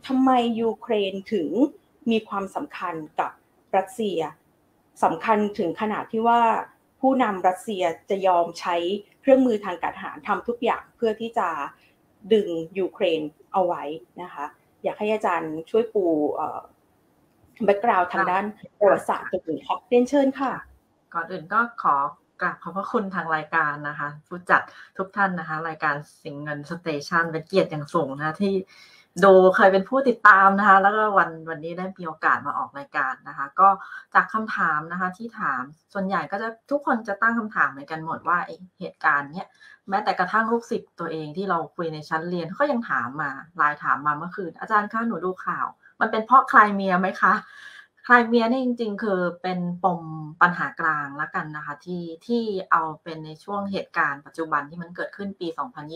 ทำไมยูเครนถึงมีความสำคัญกับรัสเซียสำคัญถึงขนาดที่ว่าผู้นำรัสเซียจะยอมใช้เครื่องมือทางการทหารทำทุกอย่างเพื่อที่จะดึงยูเครนเอาไว้นะคะอยากให้อาจารย์ช่วยปูแบ็กกราวด์ทางด้านประวัติศาสตร์ตรงนี้ค่ะเรียนเชิญค่ะก่อนอื่นก็ขอกราบขอบพระคุณทางรายการนะคะผู้จัดทุกท่านนะคะรายการสิงห์เงินสเตชันเป็นเกียรติอย่างสูงนะที่ดูเคยเป็นผู้ติดตามนะคะแล้วก็วันนี้ได้มีโอกาสมาออกรายการนะคะก็จากคำถามนะคะที่ถามส่วนใหญ่ก็จะทุกคนจะตั้งคำถามเหมือนกันหมดว่าเหตุการณ์เนี้ยแม้แต่กระทั่งลูกศิษย์ตัวเองที่เราคุยในชั้นเรียนก็ยังถามมาไลน์ถามมาเมื่อคืนอาจารย์คะหนูดูข่าวมันเป็นเพราะไครเมียไหมคะไครเมียนี่จริงๆคือเป็นปมปัญหากลางแล้วกันนะคะที่เอาเป็นในช่วงเหตุการณ์ปัจจุบันที่มันเกิดขึ้นปี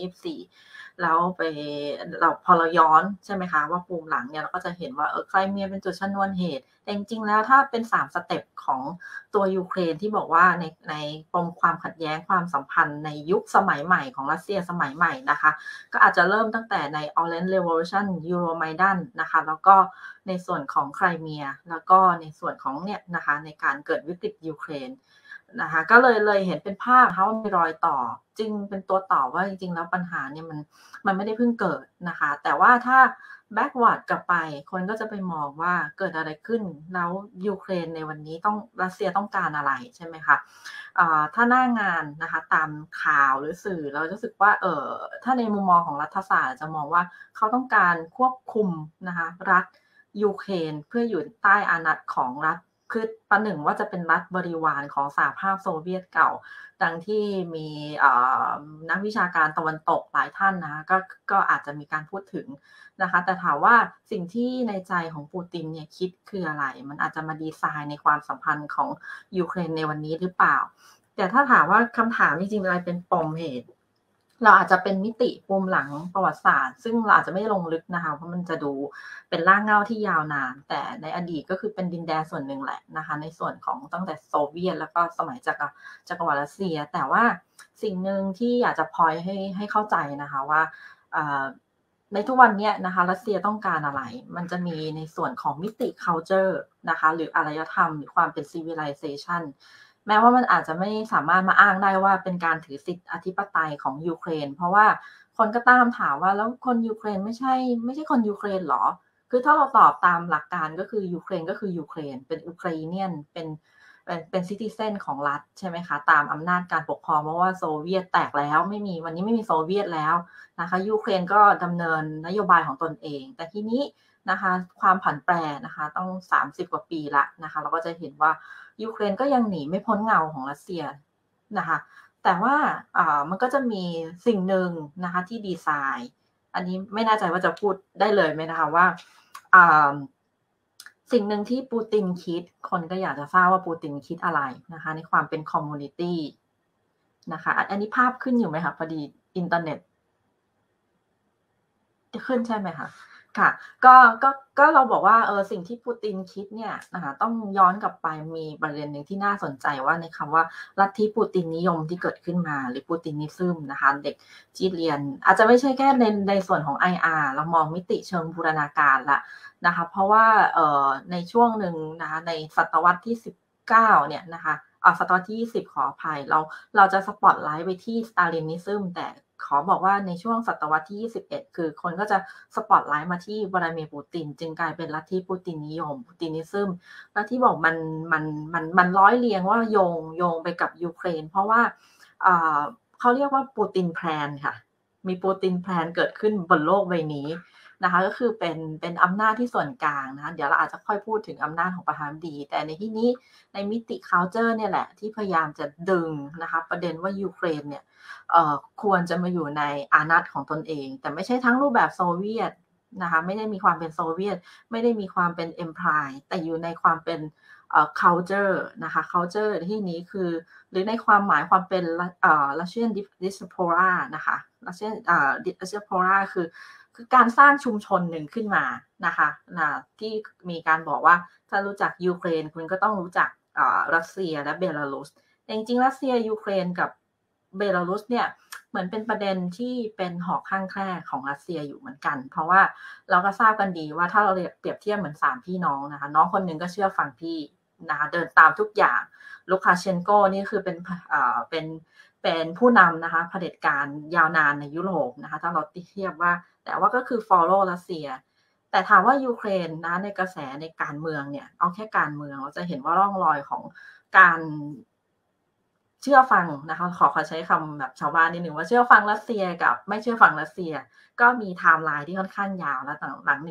2024แล้วพอเราย้อนใช่ไหมคะว่าปูมหลังเนี่ยเราก็จะเห็นว่าไครเมียเป็นจุดชนวนเหตุแต่จริงๆแล้วถ้าเป็น3สเต็ปของตัวยูเครนที่บอกว่าในปมความขัดแย้งความสัมพันธ์ในยุคสมัยใหม่ของรัสเซียสมัยใหม่นะคะก็อาจจะเริ่มตั้งแต่ใน Orange Revolution Euromaidan นะคะแล้วก็ในส่วนของไครเมียแล้วก็ในส่วนของเนี่ยนะคะในการเกิดวิกฤตยูเครนนะคะก็เลยเห็นเป็นภาพว่ามีรอยต่อจึงเป็นตัวต่อว่าจริงๆแล้วปัญหาเนี่ยมันไม่ได้เพิ่งเกิดนะคะแต่ว่าถ้าแบ็กวอร์ดกลับไปคนก็จะไปมองว่าเกิดอะไรขึ้นแล้วยูเครนในวันนี้รัสเซียต้องการอะไรใช่ไหมคะถ้าหน้างานนะคะตามข่าวหรือสื่อเราจะรู้สึกว่าถ้าในมุมมองของรัฐศาสตร์จะมองว่าเขาต้องการควบคุมนะคะรัฐยูเครนเพื่ออยู่ใต้อานัตของรัฐคือประหนึ่งว่าจะเป็นรัฐบริวารของสหภาพโซเวียตเก่าดังที่มีนักวิชาการตะวันตกหลายท่านนะก็อาจจะมีการพูดถึงนะคะแต่ถามว่าสิ่งที่ในใจของปูตินเนี่ยคิดคืออะไรมันอาจจะมาดีไซน์ในความสัมพันธ์ของยูเครนในวันนี้หรือเปล่าแต่ถ้าถามว่าคำถามจริงๆอะไรเป็นปมเหตุเราอาจจะเป็นมิติปูมหลังประวัติศาสตร์ซึ่งเราอาจจะไม่ลงลึกนะคะเพราะมันจะดูเป็นรากเหง้าที่ยาวนานแต่ในอดีตก็คือเป็นดินแดนส่วนหนึ่งแหละนะคะในส่วนของตั้งแต่โซเวียตแล้วก็สมัยจักรวรรดิรัสเซียแต่ว่าสิ่งหนึ่งที่อยากจะพอยให้เข้าใจนะคะว่าในทุกวันนี้นะคะรัสเซียต้องการอะไรมันจะมีในส่วนของมิติ culture นะคะหรืออารยธรรมหรือความเป็น civilization แม้ว่ามันอาจจะไม่สามารถมาอ้างได้ว่าเป็นการถือสิทธิอธิปไตยของยูเครนเพราะว่าคนก็ตั้งคำถามว่าแล้วคนยูเครนไม่ใช่คนยูเครนหรอคือถ้าเราตอบตามหลักการก็คือยูเครนก็คือยูเครนเป็นอุเครเนียนเป็นซิติเซนของรัฐใช่ไหมคะตามอำนาจการปกครองเพราะว่าโซเวียตแตกแล้ววันนี้ไม่มีโซเวียตแล้วนะคะยูเครนก็ดำเนินนโยบายของตนเองแต่ทีนี้นะคะความผันแปรนะคะต้อง30กว่าปีละนะคะเราก็จะเห็นว่ายูเครนก็ยังหนีไม่พ้นเงาของรัสเซียนะคะแต่ว่ามันก็จะมีสิ่งหนึ่งนะคะที่ดีไซน์อันนี้ไม่แน่ใจว่าจะพูดได้เลยไหมนะคะว่าสิ่งหนึ่งที่ปูตินคิดคนก็อยากจะทราบว่าปูตินคิดอะไรนะคะในความเป็นคอมมูนิตี้นะคะอันนี้ภาพขึ้นอยู่ไหมคะพอดีอินเทอร์เน็ตขึ้นใช่ไหมคะค่ะก็เราบอกว่าสิ่งที่ปูตินคิดเนี่ยนะคะต้องย้อนกลับไปมีประเด็นหนึ่งที่น่าสนใจว่าในคำว่าลัทธิปูตินนิยมที่เกิดขึ้นมาหรือปูตินิซึมนะคะเด็กที่เรียนอาจจะไม่ใช่แค่ในส่วนของ IR เรามองมิติเชิงบูรณาการละนะคะเพราะว่าในช่วงหนึ่งนะคะในศตวรรษที่19เนี่ยนะคะศตวรรษที่20ขออภัยเราจะสปอตไลท์ไปที่สตาลินิซึมแต่ขอบอกว่าในช่วงศตวรรษที่21คือคนก็จะสปอตไลท์มาที่วลาดิเมียร์ปูตินจึงกลายเป็นลัทธิปูตินนิยมปูตินิซึมแล้วที่บอกมันร้อยเรียงว่าโยงไปกับยูเครนเพราะว่าเขาเรียกว่าปูตินแพลนค่ะมีปูตินแพลนเกิดขึ้นบนโลกใบนี้นะคะก็คือเป็นอำนาจที่ส่วนกลางนะคะเดี๋ยวเราอาจจะค่อยพูดถึงอำนาจของประธานาธิบดีแต่ในที่นี้ในมิติ culture เนี่ยแหละที่พยายามจะดึงนะคะประเด็นว่ายูเครนเนี่ยควรจะมาอยู่ในอานัตของตนเองแต่ไม่ใช่ทั้งรูปแบบโซเวียตนะคะไม่ได้มีความเป็นโซเวียตไม่ได้มีความเป็น empire แต่อยู่ในความเป็นculture นะคะ culture ที่นี้คือหรือในความหมายความเป็นRussian diaspora นะคะ Russian diaspora คือการสร้างชุมชนหนึ่งขึ้นมานะคะที่มีการบอกว่าถ้ารู้จักยูเครนคุณก็ต้องรู้จักรัสเซียและเบลารุสแต่จริงๆรัสเซียยูเครนกับเบลารุสเนี่ยเหมือนเป็นประเด็นที่เป็นหอกข้างแคร่ของรัสเซียอยู่เหมือนกันเพราะว่าเราก็ทราบกันดีว่าถ้าเราเปรียบเทียบเหมือน3พี่น้องนะคะน้องคนหนึ่งก็เชื่อฟังพี่นะคะเดินตามทุกอย่างลูคาเชนโกนี่คือเป็นผู้นำนะคะเผด็จการยาวนานในยุโรปนะคะถ้าเราเทียบว่าแต่ว่าก็คือ follow รัสเซียแต่ถามว่ายูเครนนะในกระแสในการเมืองเนี่ยเอาแค่การเมืองเราจะเห็นว่าร่องรอยของการเชื่อฟังนะคะขอใช้คำแบบชาวบ้านนิดนึงว่าเชื่อฟังรัสเซียกับไม่เชื่อฟังรัสเซียก็มีไทม์ไลน์ที่ค่อนข้างยาวแล้วหลัง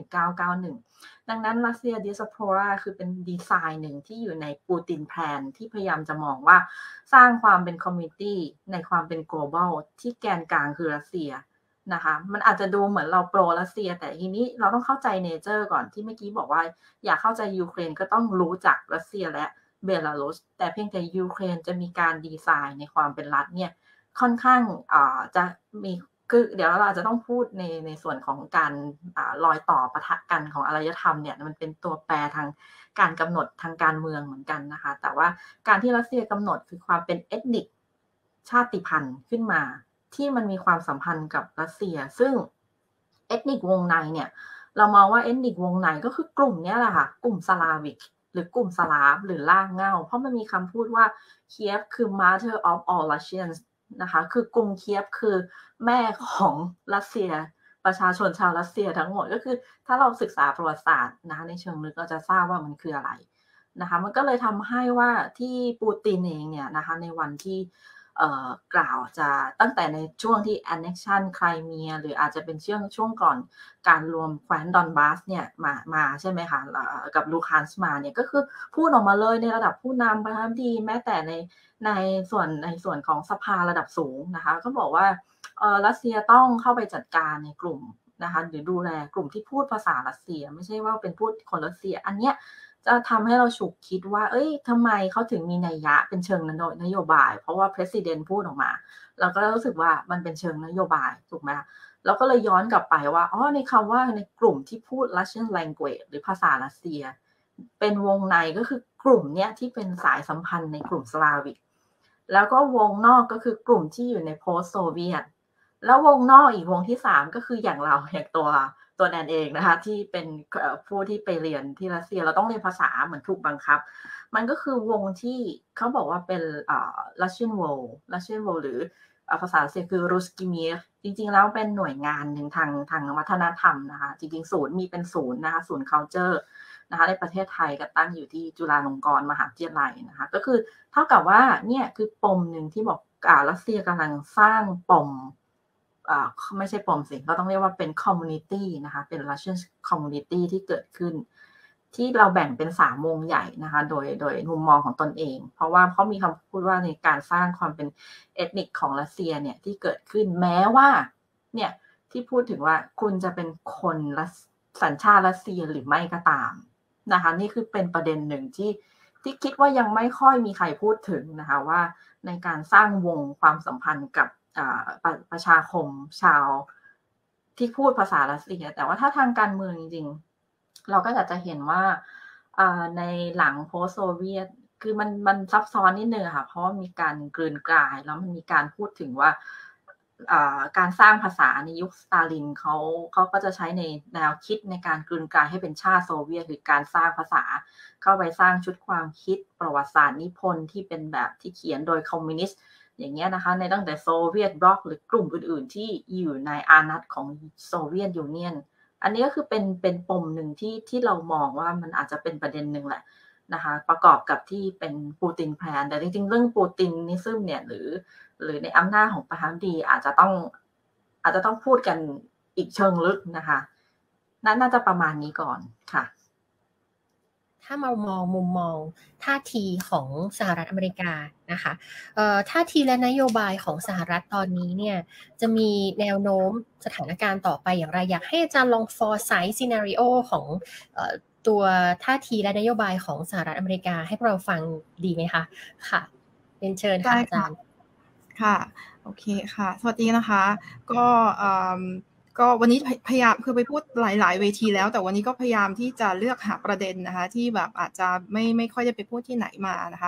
1991ดังนั้นรัสเซียดิสโพราคือเป็นดีไซน์หนึ่งที่อยู่ในปูตินแพลนที่พยายามจะมองว่าสร้างความเป็นคอมมูนิตี้ในความเป็น global ที่แกนกลางคือรัสเซียนะคะมันอาจจะดูเหมือนเราโปรรัสเซียแต่ทีนี้เราต้องเข้าใจเนเจอร์ก่อนที่เมื่อกี้บอกว่าอยากเข้าใจยูเครนก็ต้องรู้จักรัสเซียและเบลารุสแต่เพียงแต่ยูเครนจะมีการดีไซน์ในความเป็นรัฐเนี่ยค่อนข้างจะมีคือเดี๋ยวเราอาจจะต้องพูดในส่วนของการรอยต่อปะทะกันของอารยธรรมเนี่ยมันเป็นตัวแปรทางการกำหนดทางการเมืองเหมือนกันนะคะแต่ว่าการที่รัสเซียกำหนดคือความเป็นเอทนิคชาติพันธุ์ขึ้นมาที่มันมีความสัมพันธ์กับรัสเซียซึ่งเอทนิควงในเนี่ยเรามองว่าเอทนิควงในก็คือกลุ่มนี้แหละค่ะกลุ่มสลาวิกหรือกลุ่มสลาฟหรือล่างเง่าเพราะมันมีคำพูดว่าเคียฟคือ mother of all Russians นะคะคือกรุงเคียฟคือแม่ของรัสเซียประชาชนชาวรัสเซียทั้งหมดก็คือถ้าเราศึกษาประวัติศาสตร์นะคะในเชิงลึกเราจะทราบว่ามันคืออะไรนะคะมันก็เลยทำให้ว่าที่ปูตินเองเนี่ยนะคะในวันที่กล่าวจะตั้งแต่ในช่วงที่ annexion ไครเมียหรืออาจจะเป็นช่วงก่อนการรวมแคว้นดอนบาสเนี่ยมาใช่ไหมคะกับลูคานส์มาเนี่ยก็คือพูดออกมาเลยในระดับผู้นำประธานาธิบดีแม้แต่ในส่วนของสภาระดับสูงนะคะก็บอกว่ารัสเซียต้องเข้าไปจัดการในกลุ่มนะคะหรือดูแลกลุ่มที่พูดภาษารัสเซียไม่ใช่ว่าเป็นพูดคนรัสเซียอันเนี้ยจะทำให้เราฉุกคิดว่าเอ้ยทำไมเขาถึงมีนัยยะเป็นเชิงนโยบายเพราะว่า President พูดออกมาเราก็รู้สึกว่ามันเป็นเชิงนโยบายถูกไหมเราก็เลยย้อนกลับไปว่าในคำว่าในกลุ่มที่พูด Russian language หรือภาษารัสเซียเป็นวงในก็คือกลุ่มเนี้ยที่เป็นสายสัมพันธ์ในกลุ่มสลาวิกแล้วก็วงนอกก็คือกลุ่มที่อยู่ใน post Soviet แล้ววงนอกอีกวงที่3ก็คืออย่างเราอย่างตัวแนนเองนะคะที่เป็นผู้ที่ไปเรียนที่รัสเซียเราต้องเรียนภาษาเหมือนถูกบังคับมันก็คือวงที่เขาบอกว่าเป็นRussian World หรือภาษารัสเซียคือ Ruski Mir จริงๆแล้วเป็นหน่วยงานหนึ่งทางวัฒนธรรมนะคะจริงๆศูนย์มีเป็นศูนย์นะคะศูนย์ culture นะคะในประเทศไทยก็ตั้งอยู่ที่จุฬาลงกรณ์มหาวิทยาลัยนะคะก็คือเท่ากับว่าเนี่ยคือปมหนึ่งที่บอกรัสเซียกำลังสร้างปมไม่ใช่ปมสิเราต้องเรียกว่าเป็นคอมมูนิตี้นะคะเป็น Russian community ที่เกิดขึ้นที่เราแบ่งเป็น3วงใหญ่นะคะโดยมุมมองของตนเองเพราะว่าเขามีคำพูดว่าในการสร้างความเป็นเอทนิคของรัสเซียเนี่ยที่เกิดขึ้นแม้ว่าเนี่ยที่พูดถึงว่าคุณจะเป็นคนสัญชาติรัสเซียหรือไม่ก็ตามนะคะนี่คือเป็นประเด็นหนึ่งที่คิดว่ายังไม่ค่อยมีใครพูดถึงนะคะว่าในการสร้างวงความสัมพันธ์กับประชาคมชาวที่พูดภาษารัสเซียแต่ว่าถ้าทางการเมืองจริงๆเราก็จะเห็นว่าในหลังโพสต์โซเวียตคือมันซับซ้อนนิดนึงค่ะเพราะว่ามีการกลืนกลายแล้วมันมีการพูดถึงว่าการสร้างภาษาในยุคสตาลินเขาก็จะใช้ในแนวคิดในการกลืนกลายให้เป็นชาติโซเวียตคือการสร้างภาษาเข้าไปสร้างชุดความคิดประวัติศาสตร์นิพนธ์ที่เป็นแบบที่เขียนโดยคอมมิวนิสต์อย่างเงี้ยนะคะในตั้งแต่โซเวียตบล็อกหรือกลุ่มอื่นๆที่อยู่ในอานัตของโซเวียตยูเนียนอันนี้ก็คือเป็นปมหนึ่งที่เรามองว่ามันอาจจะเป็นประเด็นหนึ่งแหละนะคะประกอบกับที่เป็นปูตินแพลนแต่จริงๆเรื่องปูตินนิซึมเนี่ยหรือในอำนาจของประธานาธิบดีอาจจะต้องพูดกันอีกเชิงลึกนะคะน่าจะประมาณนี้ก่อนค่ะถ้ามามองมุมมองท่าทีของสหรัฐอเมริกานะคะท่าทีและนโยบายของสหรัฐตอนนี้เนี่ยจะมีแนวโน้มสถานการณ์ต่อไปอย่างไรอยากให้อาจารย์ลอง foresight scenario ของตัวท่าทีและนโยบายของสหรัฐอเมริกาให้เราฟังดีไหมคะค่ะเป็นเชิญค่ะอาจารย์ค่ะโอเคค่ะสวัสดีนะคะก็วันนี้พยายามคือไปพูดหลายๆเวทีแล้วแต่วันนี้ก็พยายามที่จะเลือกหาประเด็นนะคะที่แบบอาจจะไม่ค่อยได้ไปพูดที่ไหนมานะคะ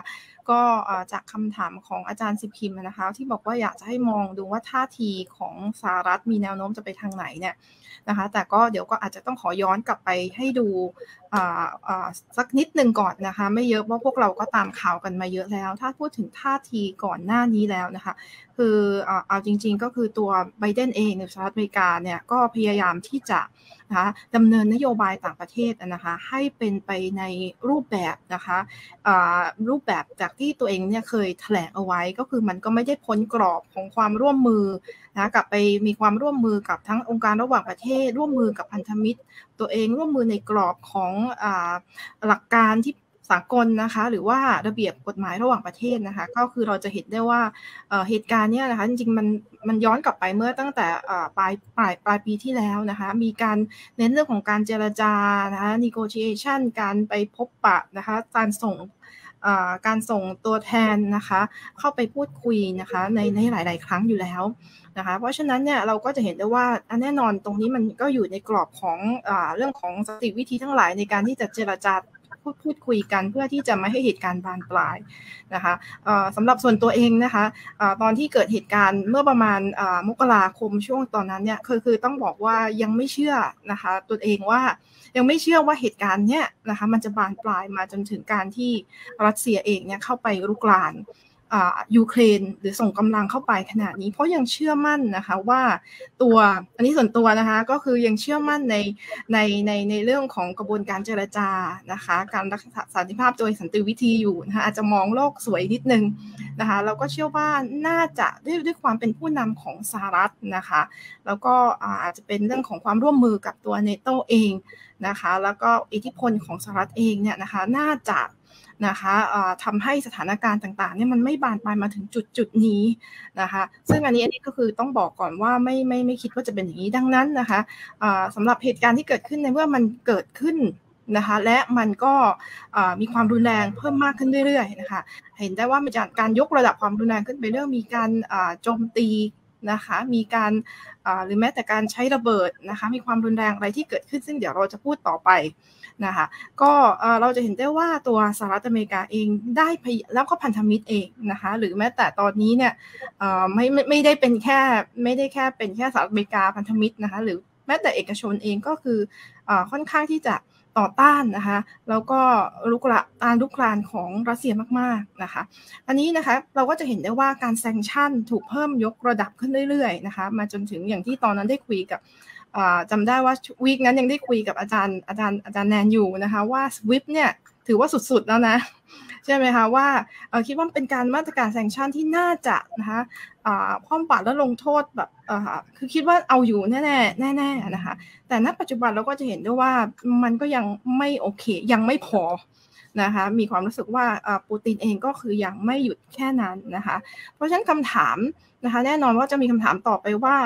ก็จากคำถามของอาจารย์สิบพิมพ์นะคะที่บอกว่าอยากจะให้มองดูว่าท่าทีของสหรัฐมีแนวโน้มจะไปทางไหนเนี่ยนะคะแต่ก็เดี๋ยวก็อาจจะต้องขอย้อนกลับไปให้ดูสักนิดนึงก่อนนะคะไม่เยอะเพราะพวกเราก็ตามข่าวกันมาเยอะแล้วถ้าพูดถึงท่าทีก่อนหน้านี้แล้วนะคะคือเอาจริงๆก็คือตัวไบเดนเองในสหรัฐอเมริกาเนี่ยก็พยายามที่จะนะคะดำเนินนโยบายต่างประเทศนะคะให้เป็นไปในรูปแบบนะคะรูปแบบจากที่ตัวเองเนี่ยเคยแถลงเอาไว้ก็คือมันก็ไม่ได้พ้นกรอบของความร่วมมือนะกลับไปมีความร่วมมือกับทั้งองค์การระหว่างประเทศร่วมมือกับพันธมิตรตัวเองร่วมมือในกรอบของหลักการที่สากลนะคะหรือว่าระเบียบกฎหมายระหว่างประเทศนะคะก็คือเราจะเห็นได้ว่าเหตุการณ์เนี้ยนะคะจริงๆมันย้อนกลับไปเมื่อตั้งแต่ปลายปีที่แล้วนะคะมีการเน้นเรื่องของการเจรจานะคะ negotiation การไปพบปะนะคะการส่งตัวแทนนะคะเข้าไปพูดคุยนะคะในหลายๆครั้งอยู่แล้วนะคะเพราะฉะนั้นเนี่ยเราก็จะเห็นได้ว่าแน่นอนตรงนี้มันก็อยู่ในกรอบของเรื่องของสติวิธีทั้งหลายในการที่จะเจรจาพูดคุยกันเพื่อที่จะไม่ให้เหตุการณ์บานปลายนะคะสำหรับส่วนตัวเองนะคะตอนที่เกิดเหตุการณ์เมื่อประมาณมกราคมช่วงตอนนั้นเนี่ยคือต้องบอกว่ายังไม่เชื่อนะคะตัวเองว่ายังไม่เชื่อว่าเหตุการณ์เนี้ยนะคะมันจะบานปลายมาจนถึงการที่รัสเซียเองเนี่ยเข้าไปรุกรานยูเครนหรือส่งกำลังเข้าไปขนาดนี้เพราะยังเชื่อมั่นนะคะว่าอันนี้ส่วนตัวนะคะก็คือยังเชื่อมั่นในเรื่องของกระบวนการเจรจานะคะการรักษาสันติภาพโดยสันติวิธีอยู่นะคะอาจจะมองโลกสวยนิดนึงนะคะเราก็เชื่อว่าน่าจะด้วยความเป็นผู้นำของสหรัฐนะคะแล้วก็อาจจะเป็นเรื่องของความร่วมมือกับตัว NATO เองนะคะแล้วก็อิทธิพลของสหรัฐเองเนี่ยนะคะน่าจะนะคะทำให้สถานการณ์ต่างๆเนี่ยมันไม่บานปลายมาถึงจุดนี้นะคะซึ่งอันนี้ก็คือต้องบอกก่อนว่าไม่คิดว่าจะเป็นอย่างนี้ดังนั้นนะคะสำหรับเหตุการณ์ที่เกิดขึ้นในเมื่อมันเกิดขึ้นนะคะและมันก็มีความรุนแรงเพิ่มมากขึ้นเรื่อยๆนะคะเห็นได้ว่ามีการยกระดับความรุนแรงขึ้นไปเรื่อยมีการโจมตีนะคะมีการหรือแม้แต่การใช้ระเบิดนะคะมีความรุนแรงอะไรที่เกิดขึ้นซึ่งเดี๋ยวเราจะพูดต่อไปนะคะก็เราจะเห็นได้ว่าตัวสหรัฐอเมริกาเองได้แล้วก็พันธมิตรเองนะคะหรือแม้แต่ตอนนี้เนี่ยไม่ได้เป็นแค่เป็นแค่สหรัฐอเมริกาพันธมิตรนะคะหรือแม้แต่เอกชนเองก็คือค่อนข้างที่จะต่อต้านนะคะแล้วก็ลุกลานของรัสเซียมากๆนะคะอันนี้นะคะเราก็จะเห็นได้ว่าการแซงชั่นถูกเพิ่มยกระดับขึ้นเรื่อยๆนะคะมาจนถึงอย่างที่ตอนนั้นได้คุยกับจำได้ว่าวีคนั้นยังได้คุยกับอาจารย์แนนอยู่นะคะว่า SWIFT เนี่ยถือว่าสุดๆแล้วนะใช่ไหมคะว่าคิดว่าเป็นการมาตรการแซงชั่นที่น่าจะนะคะพร้อมปราบและลงโทษแบบคือคิดว่าเอาอยู่แน่นะคะแต่ณปัจจุบันเราก็จะเห็นด้วยว่ามันก็ยังไม่โอเคยังไม่พอนะคะมีความรู้สึกว่าปูตินเองก็คือยังไม่หยุดแค่นั้นนะคะเพราะฉะนั้นคำถามนะคะแน่นอนว่าจะมีคำถามต่อไปว่า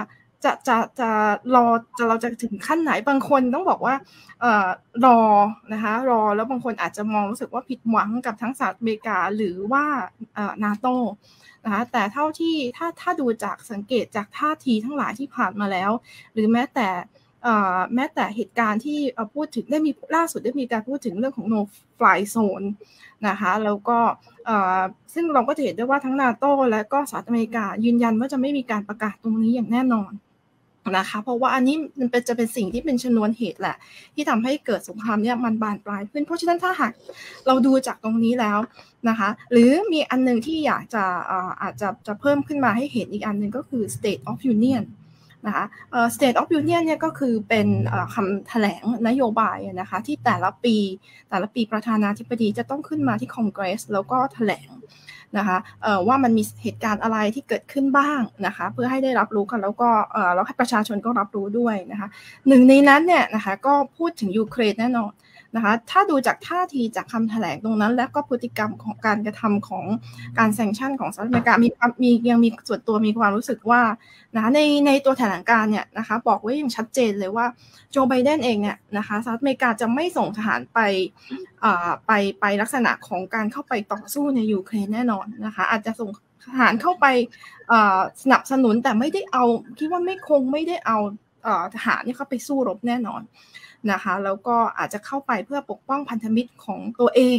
เราจะถึงขั้นไหนบางคนต้องบอกว่ารอนะคะรอแล้วบางคนอาจจะมองรู้สึกว่าผิดหวังกับทั้งสหรัฐอเมริกาหรือว่าNATO นะคะแต่เท่าที่ถ้าดูจากสังเกตจากท่าทีทั้งหลายที่ผ่านมาแล้วหรือแม้แต่เหตุการณ์ที่พูดถึงล่าสุดได้มีการพูดถึงเรื่องของ no fly zone นะคะแล้วก็ซึ่งเราก็จะเห็นได้ว่าทั้ง NATO และก็สหรัฐอเมริกายืนยันว่าจะไม่มีการประกาศตรงนี้อย่างแน่นอนนะคะเพราะว่าอันนี้มันจะเป็นสิ่งที่เป็นชนวนเหตุแหละที่ทำให้เกิดสงครามเนี่ยมันบานปลายขึ้นเพราะฉะนั้นถ้าหากเราดูจากตรงนี้แล้วนะคะหรือมีอันนึงที่อยากจะอาจจะเพิ่มขึ้นมาให้เห็นอีกอันนึงก็คือ State of Union นะคะState of Union เนี่ยก็คือเป็นคำแถลงนโยบายนะคะที่แต่ละปีประธานาธิบดีจะต้องขึ้นมาที่ Congress แล้วก็แถลงนะคะว่ามันมีเหตุการณ์อะไรที่เกิดขึ้นบ้างนะคะเพื่อให้ได้รับรู้กันแล้วก็แล้วให้ประชาชนก็รับรู้ด้วยนะคะหนึ่งในนั้นเนี่ยนะคะก็พูดถึงยูเครนแน่นอนนะคะถ้าดูจากท่าทีจากคำแถลงตรงนั้นและก็พฤติกรรมของการกระทำของการแซงชั่นของสหรัฐอเมริกายังมีส่วนตัวมีความรู้สึกว่านะคะในตัวแถลงการเนี่ยนะคะบอกไว้อย่างชัดเจนเลยว่าโจไบเดนเองเนี่ยนะคะสหรัฐอเมริกาจะไม่ส่งทหารไปลักษณะของการเข้าไปต่อสู้ในยูเครนแน่นอนนะคะอาจจะส่งทหารเข้าไปสนับสนุนแต่ไม่ได้เอาคิดว่าไม่ได้เอาทหารนี่เข้าไปสู้รบแน่นอนนะคะแล้วก็อาจจะเข้าไปเพื่อปกป้องพันธมิตรของตัวเอง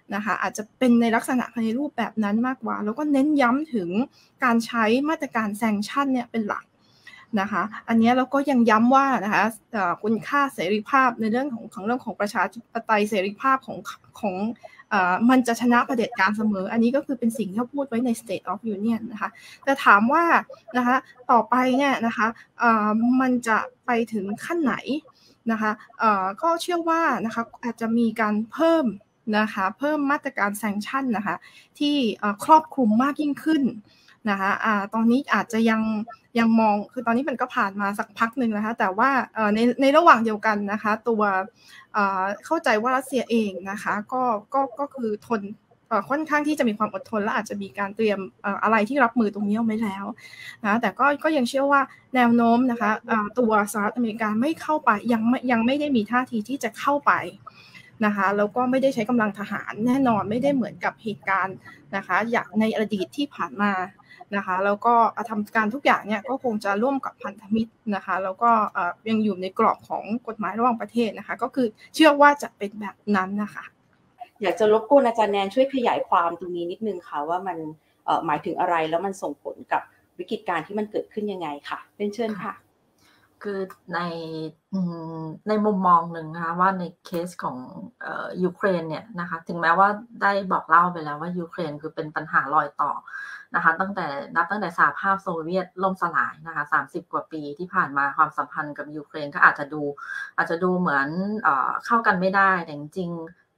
นะคะอาจจะเป็นในลักษณะในรูปแบบนั้นมากกว่าแล้วก็เน้นย้ำถึงการใช้มาตรการแซงชั่นเนี่ยเป็นหลักนะคะอันนี้เราก็ยังย้ำว่านะคะคุณค่าเสรีภาพในเรื่องของประชาธิปไตยเสรีภาพของมันจะชนะเผด็จการเสมออันนี้ก็คือเป็นสิ่งที่พูดไว้ใน State of Union นะคะแต่ถามว่านะคะต่อไปเนี่ยนะคะมันจะไปถึงขั้นไหนนะคะก็เชื่อว่านะคะอาจจะมีการเพิ่มมาตรการแซงชั่นนะคะที่ครอบคลุมมากยิ่งขึ้นนะคะตอนนี้อาจจะยังมองคือตอนนี้มันก็ผ่านมาสักพักหนึ่งนะคะแต่ว่าในระหว่างเดียวกันนะคะตัวเข้าใจว่ารัสเซียเองนะคะก็คือทนค่อนข้างที่จะมีความอดทนและอาจจะมีการเตรียมอะไรที่รับมือตรงนี้เอาไว้แล้วนะแต่ก็ยังเชื่อว่าแนวโน้มนะคะตัวสหรัฐอเมริกาไม่เข้าไปยังไม่ได้มีท่าทีที่จะเข้าไปนะคะแล้วก็ไม่ได้ใช้กำลังทหารแน่นอนไม่ได้เหมือนกับเหตุการณ์นะคะอย่างในอดีตที่ผ่านมานะคะแล้วก็ทำการทุกอย่างเนี่ยก็คงจะร่วมกับพันธมิตรนะคะแล้วก็ยังอยู่ในกรอบของกฎหมายระหว่างประเทศนะคะก็คือเชื่อว่าจะเป็นแบบนั้นนะคะอยากจะรบกวนอาจารย์แนนช่วยขยายความตรงนี้นิดนึงค่ะว่ามันหมายถึงอะไรแล้วมันส่งผลกับวิกฤตการณ์ที่มันเกิดขึ้นยังไงค่ะเป็นเชิญค่ะคือในมุมมองหนึ่งนะคะว่าในเคสของยูเครนเนี่ยนะคะถึงแม้ว่าได้บอกเล่าไปแล้วว่ายูเครนคือเป็นปัญหารอยต่อนะคะตั้งแต่สหภาพโซเวียตล่มสลายนะคะ30 กว่าปีที่ผ่านมาความสัมพันธ์กับยูเครนก็อาจจะดูเหมือนเข้ากันไม่ได้แต่จริง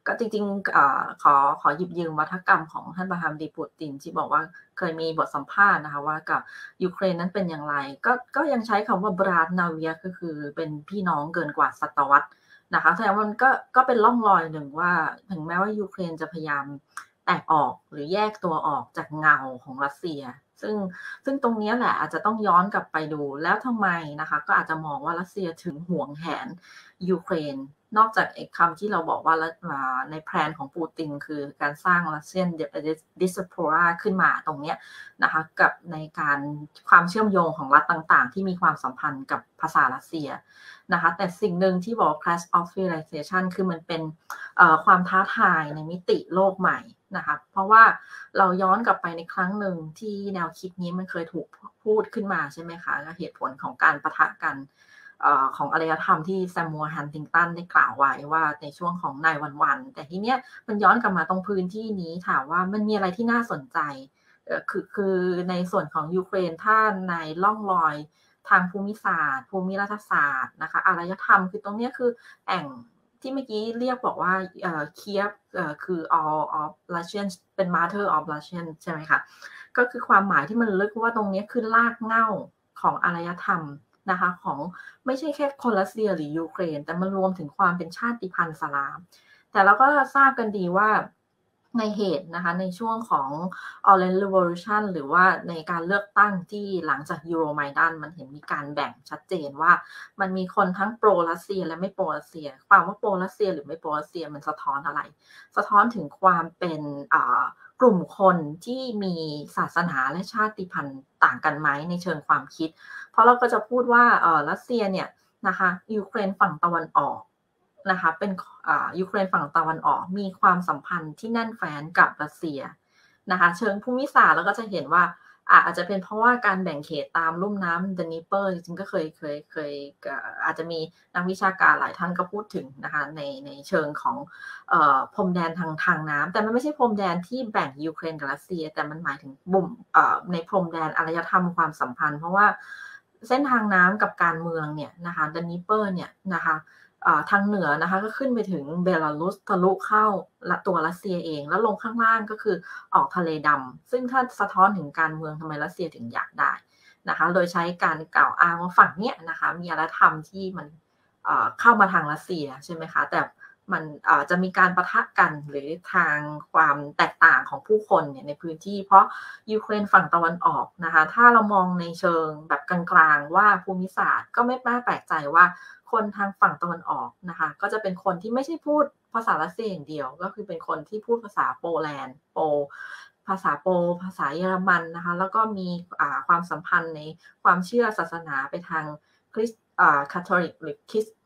ขอหยิบยืมวัฒกรรมของท่านประธานาธิบดีปูตินที่บอกว่าเคยมีบทสัมภาษณ์นะคะว่ากับยูเครนนั้นเป็นอย่างไรก็ยังใช้คำว่าบราดนาเวียก็คือเป็นพี่น้องเกินกว่าศตวรรษนะคะแสดงว่ามันก็เป็นร่องรอยหนึ่งว่าถึงแม้ว่ายูเครนจะพยายามแตกออกหรือแยกตัวออกจากเงาของรัสเซียซึ่งตรงนี้แหละอาจจะต้องย้อนกลับไปดูแล้วทำไมนะคะก็อาจจะมองว่ารัสเซียถึงหวงแหนยูเครนนอกจากคำที่เราบอกว่าในแผนของปูตินคือการสร้างรัสเซียนดิสโพราขึ้นมาตรงนี้นะคะกับในการความเชื่อมโยงของรัฐต่างๆที่มีความสัมพันธ์กับภาษารัสเซียนะคะแต่สิ่งหนึ่งที่บอก clash of civilization คือมันเป็นความท้าทายในมิติโลกใหม่นะคะเพราะว่าเราย้อนกลับไปในครั้งหนึ่งที่แนวคิดนี้มันเคยถูกพูดขึ้นมาใช่ไหมคะและเหตุผลของการปะทะกันของอารยธรรมที่แซมมัวร์แฮนติงตันได้กล่าวไว้ว่าในช่วงของ9/11แต่ทีเนี้ยมันย้อนกลับมาตรงพื้นที่นี้ถามว่ามันมีอะไรที่น่าสนใจคือในส่วนของยูเครนถ้าในล่องรอยทางภูมิศาสตร์ภูมิรัฐศาสตร์นะคะอารยธรรมคือตรงนี้คือแอ่งที่เมื่อกี้เรียกบอกว่าเคียฟคือ all of Russian เป็น mother of Russian ใช่ไหมคะก็คือความหมายที่มันลึกว่าตรงนี้คือรากเหง้าของอารยธรรมนะคะของไม่ใช่แค่คนรัสเซียหรือยูเครนแต่มันรวมถึงความเป็นชาติพันธุ์สลามแต่เราก็ทราบกันดีว่าในเหตุนะคะในช่วงของ Orange Revolution หรือว่าในการเลือกตั้งที่หลังจากยูโรไมดานมันเห็นมีการแบ่งชัดเจนว่ามันมีคนทั้งโปรรัสเซียและไม่โปรรัสเซียความว่าโปรรัสเซียหรือไม่โปรรัสเซียมันสะท้อนอะไรสะท้อนถึงความเป็นกลุ่มคนที่มีศาสนาและชาติพันธุ์ต่างกันไหมในเชิงความคิดเพราะเราก็จะพูดว่ารัสเซียเนี่ยนะคะยูเครนฝั่งตะวันออกนะคะเป็นยูเครนฝั่งตะวันออกมีความสัมพันธ์ที่แน่นแฟ้นกับรัสเซียนะคะเชิงภูมิศาสตร์แล้วก็จะเห็นว่าอาจจะเป็นเพราะว่าการแบ่งเขตตามลุ่มน้ำเดนิเปอร์จริงๆก็เคยอาจจะมีนักวิชาการหลายท่านก็พูดถึงนะคะในเชิงของพรมแดนทางน้ำแต่มันไม่ใช่พรมแดนที่แบ่งยูเครนกับรัสเซียแต่มันหมายถึงในพรมแดนอารยธรรมความสัมพันธ์เพราะว่าเส้นทางน้ำกับการเมืองเนี่ยนะคะเดนิเปอร์เนี่ยนะคะทางเหนือนะคะก็ขึ้นไปถึงเบลารุสทะลุเข้าตัวรัสเซียเองแล้วลงข้างล่างก็คือออกทะเลดำซึ่งถ้าสะท้อนถึงการเมืองทำไมรัสเซียถึงอยากได้นะคะโดยใช้การกล่าวอ้างว่าฝั่งเนี้ยนะคะมีอารยธรรมที่มันเข้ามาทางรัสเซียใช่ไหมคะแต่มันจะมีการปะทะกันหรือทางความแตกต่างของผู้คนเนี่ยในพื้นที่เพราะยูเครนฝั่งตะวันออกนะคะถ้าเรามองในเชิงแบบกลางๆว่าภูมิศาสตร์ก็ไม่น่าแปลกใจว่าคนทางฝั่งตะวันออกนะคะก็จะเป็นคนที่ไม่ใช่พูดภาษารัสเซียอย่างเดียวก็คือเป็นคนที่พูดภาษาโปแลนด์ภาษาภาษาเยอรมันนะคะแล้วก็มีความสัมพันธ์ในความเชื่อศาสนาไปทางคาทอลิกหรือคริสต์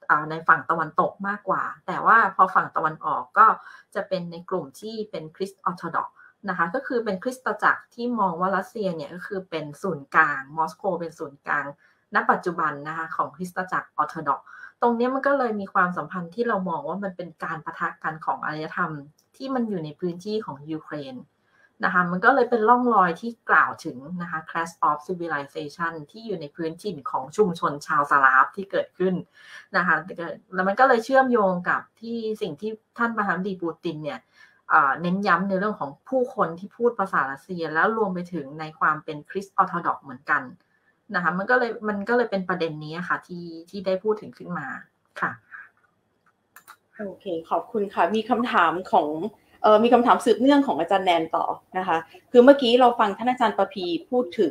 ในฝั่งตะวันตกมากกว่าแต่ว่าพอฝั่งตะวันออกก็จะเป็นในกลุ่มที่เป็นคริสต์ออร์โธดอกซ์นะคะก็คือเป็นคริสตจักรที่มองว่ารัสเซียเนี่ยก็คือเป็นศูนย์กลางมอสโกเป็นศูนย์กลางณปัจจุบันนะคะของคริสตจักรออร์โธดอกซ์ตรงนี้มันก็เลยมีความสัมพันธ์ที่เรามองว่ามันเป็นการปะทะกันของอารยธรรมที่มันอยู่ในพื้นที่ของยูเครนนะคะมันก็เลยเป็นร่องรอยที่กล่าวถึงนะคะ Clash of Civilization ที่อยู่ในพื้นถิ่นของชุมชนชาวสลาฟที่เกิดขึ้นนะคะแล้วมันก็เลยเชื่อมโยงกับที่สิ่งที่ท่านประธานาธิบดีปูตินเนี่ยเน้นย้ำในเรื่องของผู้คนที่พูดภาษารัสเซียแล้วรวมไปถึงในความเป็นคริสต์ออร์โธดอกซ์เหมือนกันนะคะมันก็เลยเป็นประเด็นนี้ค่ะที่ได้พูดถึงขึ้นมาค่ะโอเคขอบคุณค่ะมีคำถามสืบเนื่องของอาจารย์แนนต่อนะคะคือเมื่อกี้เราฟังท่านอาจารย์ประพีพูดถึง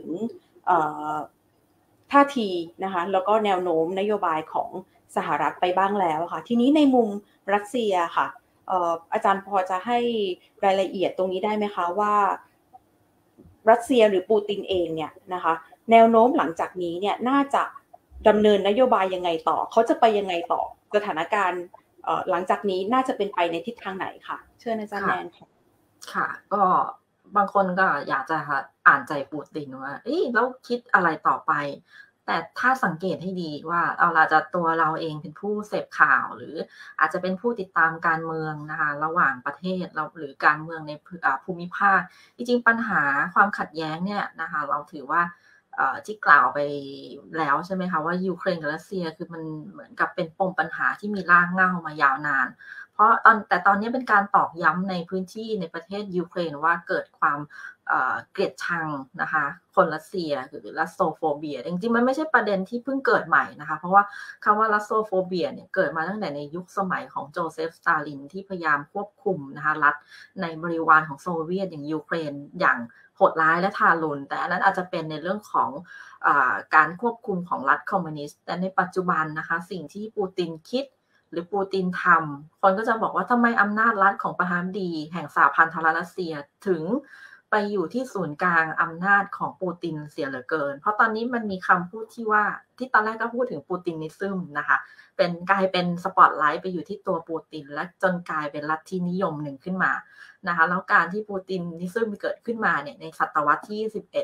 ท่าทีนะคะแล้วก็แนวโน้มนโยบายของสหรัฐไปบ้างแล้วค่ะทีนี้ในมุมรัสเซียค่ะอาจารย์พอจะให้รายละเอียดตรงนี้ได้ไหมคะว่ารัสเซียหรือปูตินเองเนี่ยนะคะแนวโน้มหลังจากนี้เนี่ยน่าจะดำเนินนโยบายยังไงต่อเขาจะไปยังไงต่อสถานการณ์หลังจากนี้น่าจะเป็นไปในทิศทางไหนค่ะเชิญอาจารย์แนนค่ะก็บางคนก็อยากจะอ่านใจปูตินว่าแล้วคิดอะไรต่อไปแต่ถ้าสังเกตให้ดีว่าเราจะตัวเราเองเป็นผู้เสพข่าวหรืออาจจะเป็นผู้ติดตามการเมืองนะคะระหว่างประเทศหรือการเมืองในภูมิภาคจริงๆปัญหาความขัดแย้งเนี่ยนะคะเราถือว่าที่กล่าวไปแล้วใช่ไหมคะว่ายูเครนกับรัสเซียคือมันเหมือนกับเป็นปมปัญหาที่มีรากเหง้ามายาวนานเพราะแต่ตอนนี้เป็นการตอกย้ำในพื้นที่ในประเทศยูเครนว่าเกิดความเกลียดชังนะคะคนรัสเซียหรือรัสโซโฟเบียจริงๆมันไม่ใช่ประเด็นที่เพิ่งเกิดใหม่นะคะเพราะว่าคำว่ารัสโซโฟเบียเนี่ยเกิดมาตั้งแต่ในยุคสมัยของโจเซฟสตาลินที่พยายามควบคุมนะคะรัฐในบริวารของโซเวียตอย่างยูเครนอย่างโหดร้ายและทารุณแต่อันนั้นอาจจะเป็นในเรื่องของการควบคุมของรัฐคอมมิวนิสต์แต่ในปัจจุบันนะคะสิ่งที่ปูตินคิดหรือปูตินทำคนก็จะบอกว่าทำไมอำนาจรัฐของประธานาธิบดีแห่งสหพันธรัฐรัสเซียถึงไปอยู่ที่ศูนย์กลางอำนาจของปูตินเสียเหลือเกินเพราะตอนนี้มันมีคำพูดที่ว่าที่ตอนแรกก็พูดถึงปูตินิซึมนะคะกลายเป็นสปอตไลท์ไปอยู่ที่ตัวปูตินและจนกลายเป็นลัทธินิยมหนึ่งขึ้นมานะคะแล้วการที่ปูตินิซึมเกิดขึ้นมาเนี่ยในศตวรรษที่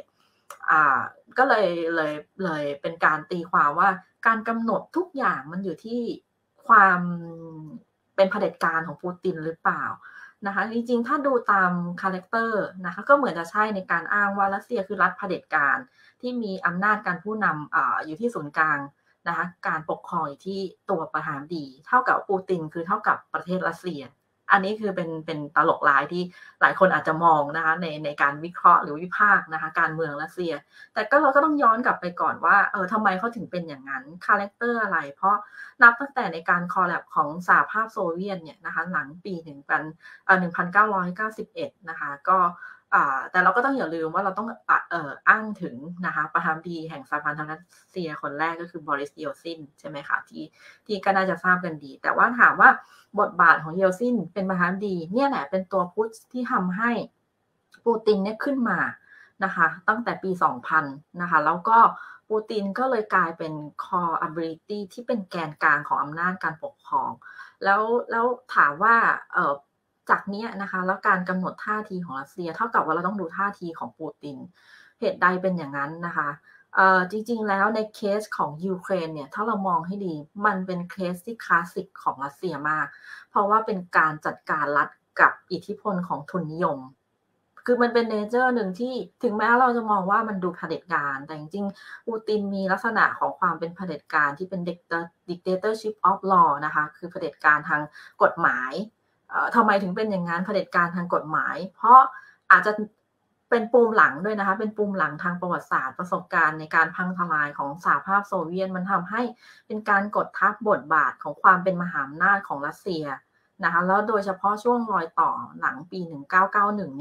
21ก็เลยเป็นการตีความว่าการกำหนดทุกอย่างมันอยู่ที่ความเป็นเผด็จการของปูตินหรือเปล่านะคะจริงๆถ้าดูตามคาแรคเตอร์นะคะก็เหมือนจะใช่ในการอ้างว่ารัสเซียคือรัฐเผด็จการที่มีอำนาจการผู้นำอยู่ที่ศูนย์กลางนะคะการปกครองอยู่ที่ตัวประธานาธิบดีเท่ากับปูตินคือเท่ากับประเทศรัสเซียอันนี้คือเป็นตลกร้ายที่หลายคนอาจจะมองนะคะในการวิเคราะห์หรือวิพากษ์นะคะการเมืองรัสเซียแต่ก็เราก็ต้องย้อนกลับไปก่อนว่าทำไมเขาถึงเป็นอย่างนั้นคาแรคเตอร์อะไรเพราะนับตั้งแต่ในการคอลแลบของสหภาพโซเวียตเนี่ยนะคะหลังปี1991นะคะก็แต่เราก็ต้องอย่าลืมว่าเราต้องอ้างถึงนะคะประธานาธิบดีแห่งสหพันธรัฐรัสเซียคนแรกก็คือบอริส เยลซินใช่ไหมคะที่ก็น่าจะทราบกันดีแต่ว่าถามว่าบทบาทของเยลซินเป็นประธานาธิบดีเนี่ยแหละเป็นตัวพุชที่ทำให้ปูตินเนี่ยขึ้นมานะคะตั้งแต่ปี 2000 นะคะแล้วก็ปูตินก็เลยกลายเป็น core ability ที่เป็นแกนกลางของอำนาจการปกครองแล้วถามว่าจากนี้นะคะแล้วการกำหนดท่าทีของรัสเซียเท่ากับว่าเราต้องดูท่าทีของปูตินเหตุใดเป็นอย่างนั้นนะคะจริงๆแล้วในเคสของยูเครนเนี่ยถ้าเรามองให้ดีมันเป็นเคสที่คลาสสิกของรัสเซียมากเพราะว่าเป็นการจัดการรัฐกับอิทธิพลของทุนนิยมคือมันเป็นเนเจอร์หนึ่งที่ถึงแม้เราจะมองว่ามันดูเผด็จการแต่จริงๆปูตินมีลักษณะของความเป็นเผด็จการที่เป็น dictatorship of law นะคะคือเผด็จการทางกฎหมายทำไมถึงเป็นอย่างนั้นเผด็จการทางกฎหมายเพราะอาจจะเป็นปูมหลังด้วยนะคะเป็นปูมหลังทางประวัติศาสตร์ประสบการณ์ในการพังทลายของสหภาพโซเวียตมันทำให้เป็นการกดทับบทบาทของความเป็นมหาอำนาจของรัสเซียนะคะแล้วโดยเฉพาะช่วงรอยต่อหลังปี1991เนี่ย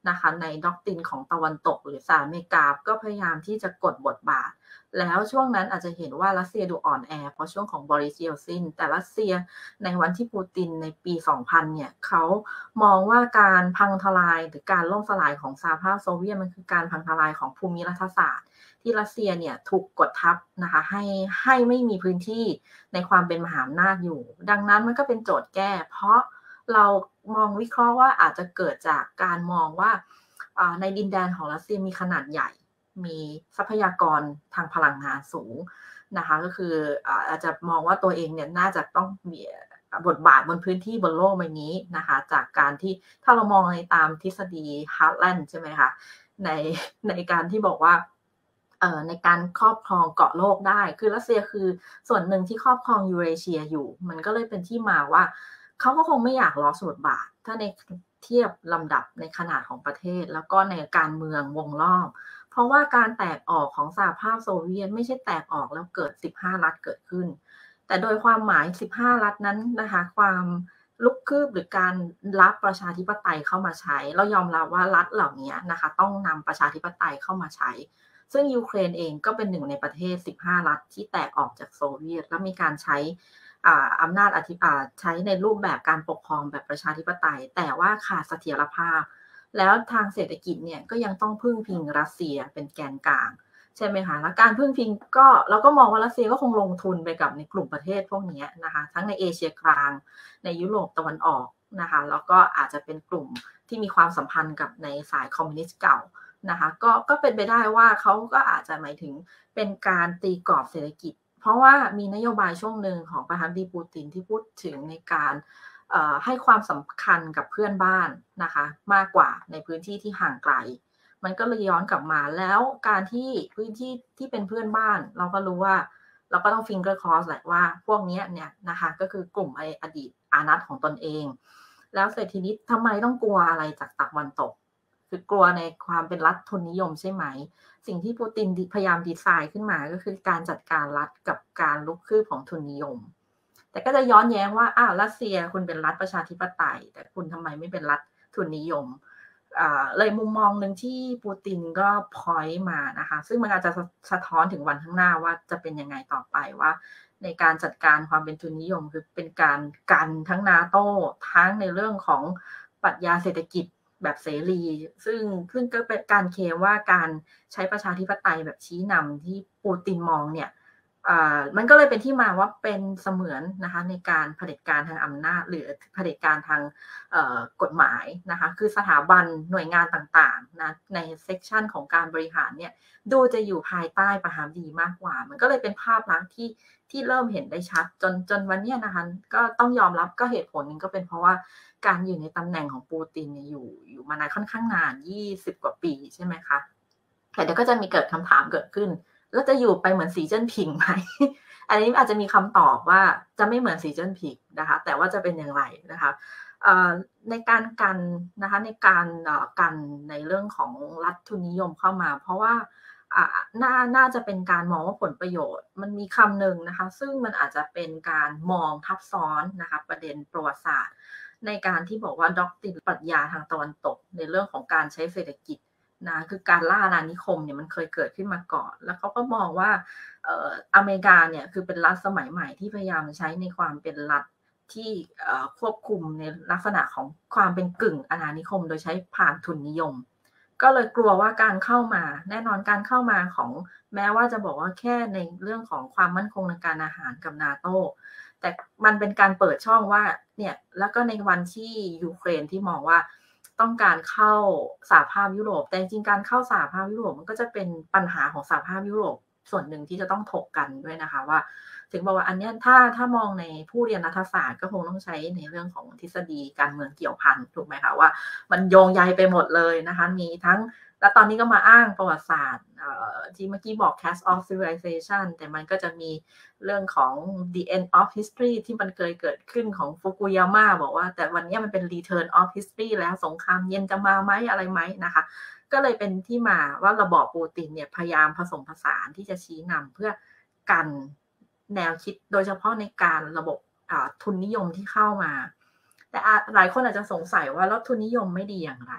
นะคะในด็อกตรินของตะวันตกหรือสหรัฐอเมริกาก็พยายามที่จะกดบทบาทแล้วช่วงนั้นอาจจะเห็นว่ารัสเซียดูอ่อนแอเพราะช่วงของบอริส เยลซินแต่รัสเซียในวันที่ปูตินในปี 2000 เนี่ยเขามองว่าการพังทลายหรือการล่มสลายของสหภาพโซเวียตมันคือการพังทลายของภูมิรัฐศาสตร์ที่รัสเซียเนี่ยถูกกดทับนะคะให้ไม่มีพื้นที่ในความเป็นมหาอำนาจอยู่ดังนั้นมันก็เป็นโจทย์แก้เพราะเรามองวิเคราะห์ว่าอาจจะเกิดจากการมองว่าในดินแดนของรัสเซียมีขนาดใหญ่มีทรัพยากรทางพลังงานสูงนะคะก็คืออาจจะมองว่าตัวเองเนี่ยน่าจะต้องมีบทบาทบนพื้นที่บนโลกใบนี้นะคะจากการที่ถ้าเรามองในตามทฤษฎีฮาร์ทแลนด์ใช่ไหมคะในการที่บอกว่าในการครอบครองเกาะโลกได้คือรัสเซียคือส่วนหนึ่งที่ครอบครองยูเรเชียอยู่มันก็เลยเป็นที่มาว่าเขาก็คงไม่อยากล้อสบทบาทถ้าในเทียบลำดับในขนาดของประเทศแล้วก็ในการเมืองวงรอบเพราะว่าการแตกออกของสหภาพโซเวียตไม่ใช่แตกออกแล้วเกิด15รัฐเกิดขึ้นแต่โดยความหมาย15รัฐนั้นนะคะความลุกคืบหรือการรับประชาธิปไตยเข้ามาใช้เรายอมรับว่ารัฐเหล่านี้นะคะต้องนำประชาธิปไตยเข้ามาใช้ซึ่งยูเครนเองก็เป็นหนึ่งในประเทศ15รัฐที่แตกออกจากโซเวียตและมีการใช้อำนาจใช้ในรูปแบบการปกครองแบบประชาธิปไตยแต่ว่าขาดเสถียรภาพแล้วทางเศรษฐกิจเนี่ยก็ยังต้องพึ่งพิงรัสเซียเป็นแกนกลางใช่ไหมคะแล้วการพึ่งพิงก็เราก็มองว่ารัสเซียก็คงลงทุนไปกับในกลุ่มประเทศพวกนี้นะคะทั้งในเอเชียกลางในยุโรปตะวันออกนะคะแล้วก็อาจจะเป็นกลุ่มที่มีความสัมพันธ์กับในสายคอมมิวนิสต์เก่านะคะก็เป็นไปได้ว่าเขาก็อาจจะหมายถึงเป็นการตีกรอบเศรษฐกิจเพราะว่ามีนโยบายช่วงหนึ่งของประธานาธิบดีปูตินที่พูดถึงในการให้ความสำคัญกับเพื่อนบ้านนะคะมากกว่าในพื้นที่ที่ห่างไกลมันก็เลยย้อนกลับมาแล้วการที่พื้นที่ที่เป็นเพื่อนบ้านเราก็รู้ว่าเราก็ต้องฟิงเกอร์ครอสแหละว่าพวกนี้เนี่ยนะคะก็คือกลุ่มอดีตอานัตของตนเองแล้วเสร็จทีนี้ทำไมต้องกลัวอะไรจากตะวันตกคือกลัวในความเป็นรัฐทุนนิยมใช่ไหมสิ่งที่ปูตินพยายามดีไซน์ขึ้นมาก็คือการจัดการรัฐกับการลุกคืบของทุนนิยมแต่ก็จะย้อนแย้งว่ารัสเซียคุณเป็นรัฐประชาธิปไตยแต่คุณทำไมไม่เป็นรัฐทุนนิยมเลยมุมมองหนึ่งที่ปูตินก็พอยต์มานะคะซึ่งมันอาจจะสะท้อนถึงวันข้างหน้าว่าจะเป็นยังไงต่อไปว่าในการจัดการความเป็นทุนนิยมคือเป็นการกันทั้งนาโต้ทั้งในเรื่องของปรัชญาเศรษฐกิจแบบเสรีซึ่งก็เป็นการเคลมว่าการใช้ประชาธิปไตยแบบชี้นำที่ปูตินมองเนี่ยมันก็เลยเป็นที่มาว่าเป็นเสมือนนะคะในการเผด็จการทางอำนาจหรือเผด็จการทางกฎหมายนะคะคือสถาบันหน่วยงานต่างๆนะในเซกชันของการบริหารเนี่ยดูจะอยู่ภายใต้ประธานาธิบดีมากกว่ามันก็เลยเป็นภาพลักษณ์ที่เริ่มเห็นได้ชัดจนวันนี้นะคะก็ต้องยอมรับก็เหตุผลนึงก็เป็นเพราะว่าการอยู่ในตำแหน่งของปูตินเนี่ยอยู่มานานค่อนข้างนาน20กว่าปีใช่ไหมคะแต่เดี๋ยวก็จะมีเกิดคำถามเกิดขึ้นแล้วจะอยู่ไปเหมือนสีเจิ้นผิงไหม อันนี้อาจจะมีคำตอบว่าจะไม่เหมือนสีเจิ้นผิงนะคะแต่ว่าจะเป็นอย่างไรนะคะในการกันนะคะในการกันในเรื่องของรัฐทุนนิยมเข้ามาเพราะว่าน่าจะเป็นการมองว่าผลประโยชน์มันมีคำหนึ่งนะคะซึ่งมันอาจจะเป็นการมองทับซ้อนนะคะประเด็นประวัติศาสตร์ในการที่บอกว่าด็อกตรินปรัชญาทางตะวันตกในเรื่องของการใช้เศรษฐกิจนะคือการล่าอาณานิคมเนี่ยมันเคยเกิดขึ้นมาก่อนแล้วเขาก็มองว่าอเมริกาเนี่ยคือเป็นรัฐสมัยใหม่ที่พยายามใช้ในความเป็นรัฐที่ควบคุมในลักษณะของความเป็นกึ่งอาณานิคมโดยใช้ผ่านทุนนิยมก็เลยกลัวว่าการเข้ามาแน่นอนการเข้ามาของแม้ว่าจะบอกว่าแค่ในเรื่องของความมั่นคงในการอาหารกับนาโต้แต่มันเป็นการเปิดช่องว่าเนี่ยแล้วก็ในวันที่ยูเครนที่มองว่าต้องการเข้าสหภาพยุโรปแต่จริงๆการเข้าสหภาพยุโรปมันก็จะเป็นปัญหาของสหภาพยุโรปส่วนหนึ่งที่จะต้องถกกันด้วยนะคะว่าถึงบอกว่าอันนี้ถ้ามองในผู้เรียนรัฐศาสตร์ก็คงต้องใช้ในเรื่องของทฤษฎีการเมืองเกี่ยวพันถูกไหมคะว่ามันโยงใยไปหมดเลยนะคะมีทั้งแล้วตอนนี้ก็มาอ้างประวัติศาสตร์ที่เมื่อกี้บอก Cast of Civilization แต่มันก็จะมีเรื่องของ The End of History ที่มันเคยเกิดขึ้นของฟุกุยาม่าบอกว่าแต่วันนี้มันเป็น Return of History แล้วสงครามเย็นจะมาไหมอะไรไหมนะคะก็เลยเป็นที่มาว่าระบอบปูตินเนี่ยพยายามผสมผสานที่จะชี้นำเพื่อกันแนวคิดโดยเฉพาะในการระบบทุนนิยมที่เข้ามาแต่หลายคนอาจจะสงสัยว่าแล้วทุนนิยมไม่ดีอย่างไร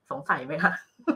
สงสัยไหมคะ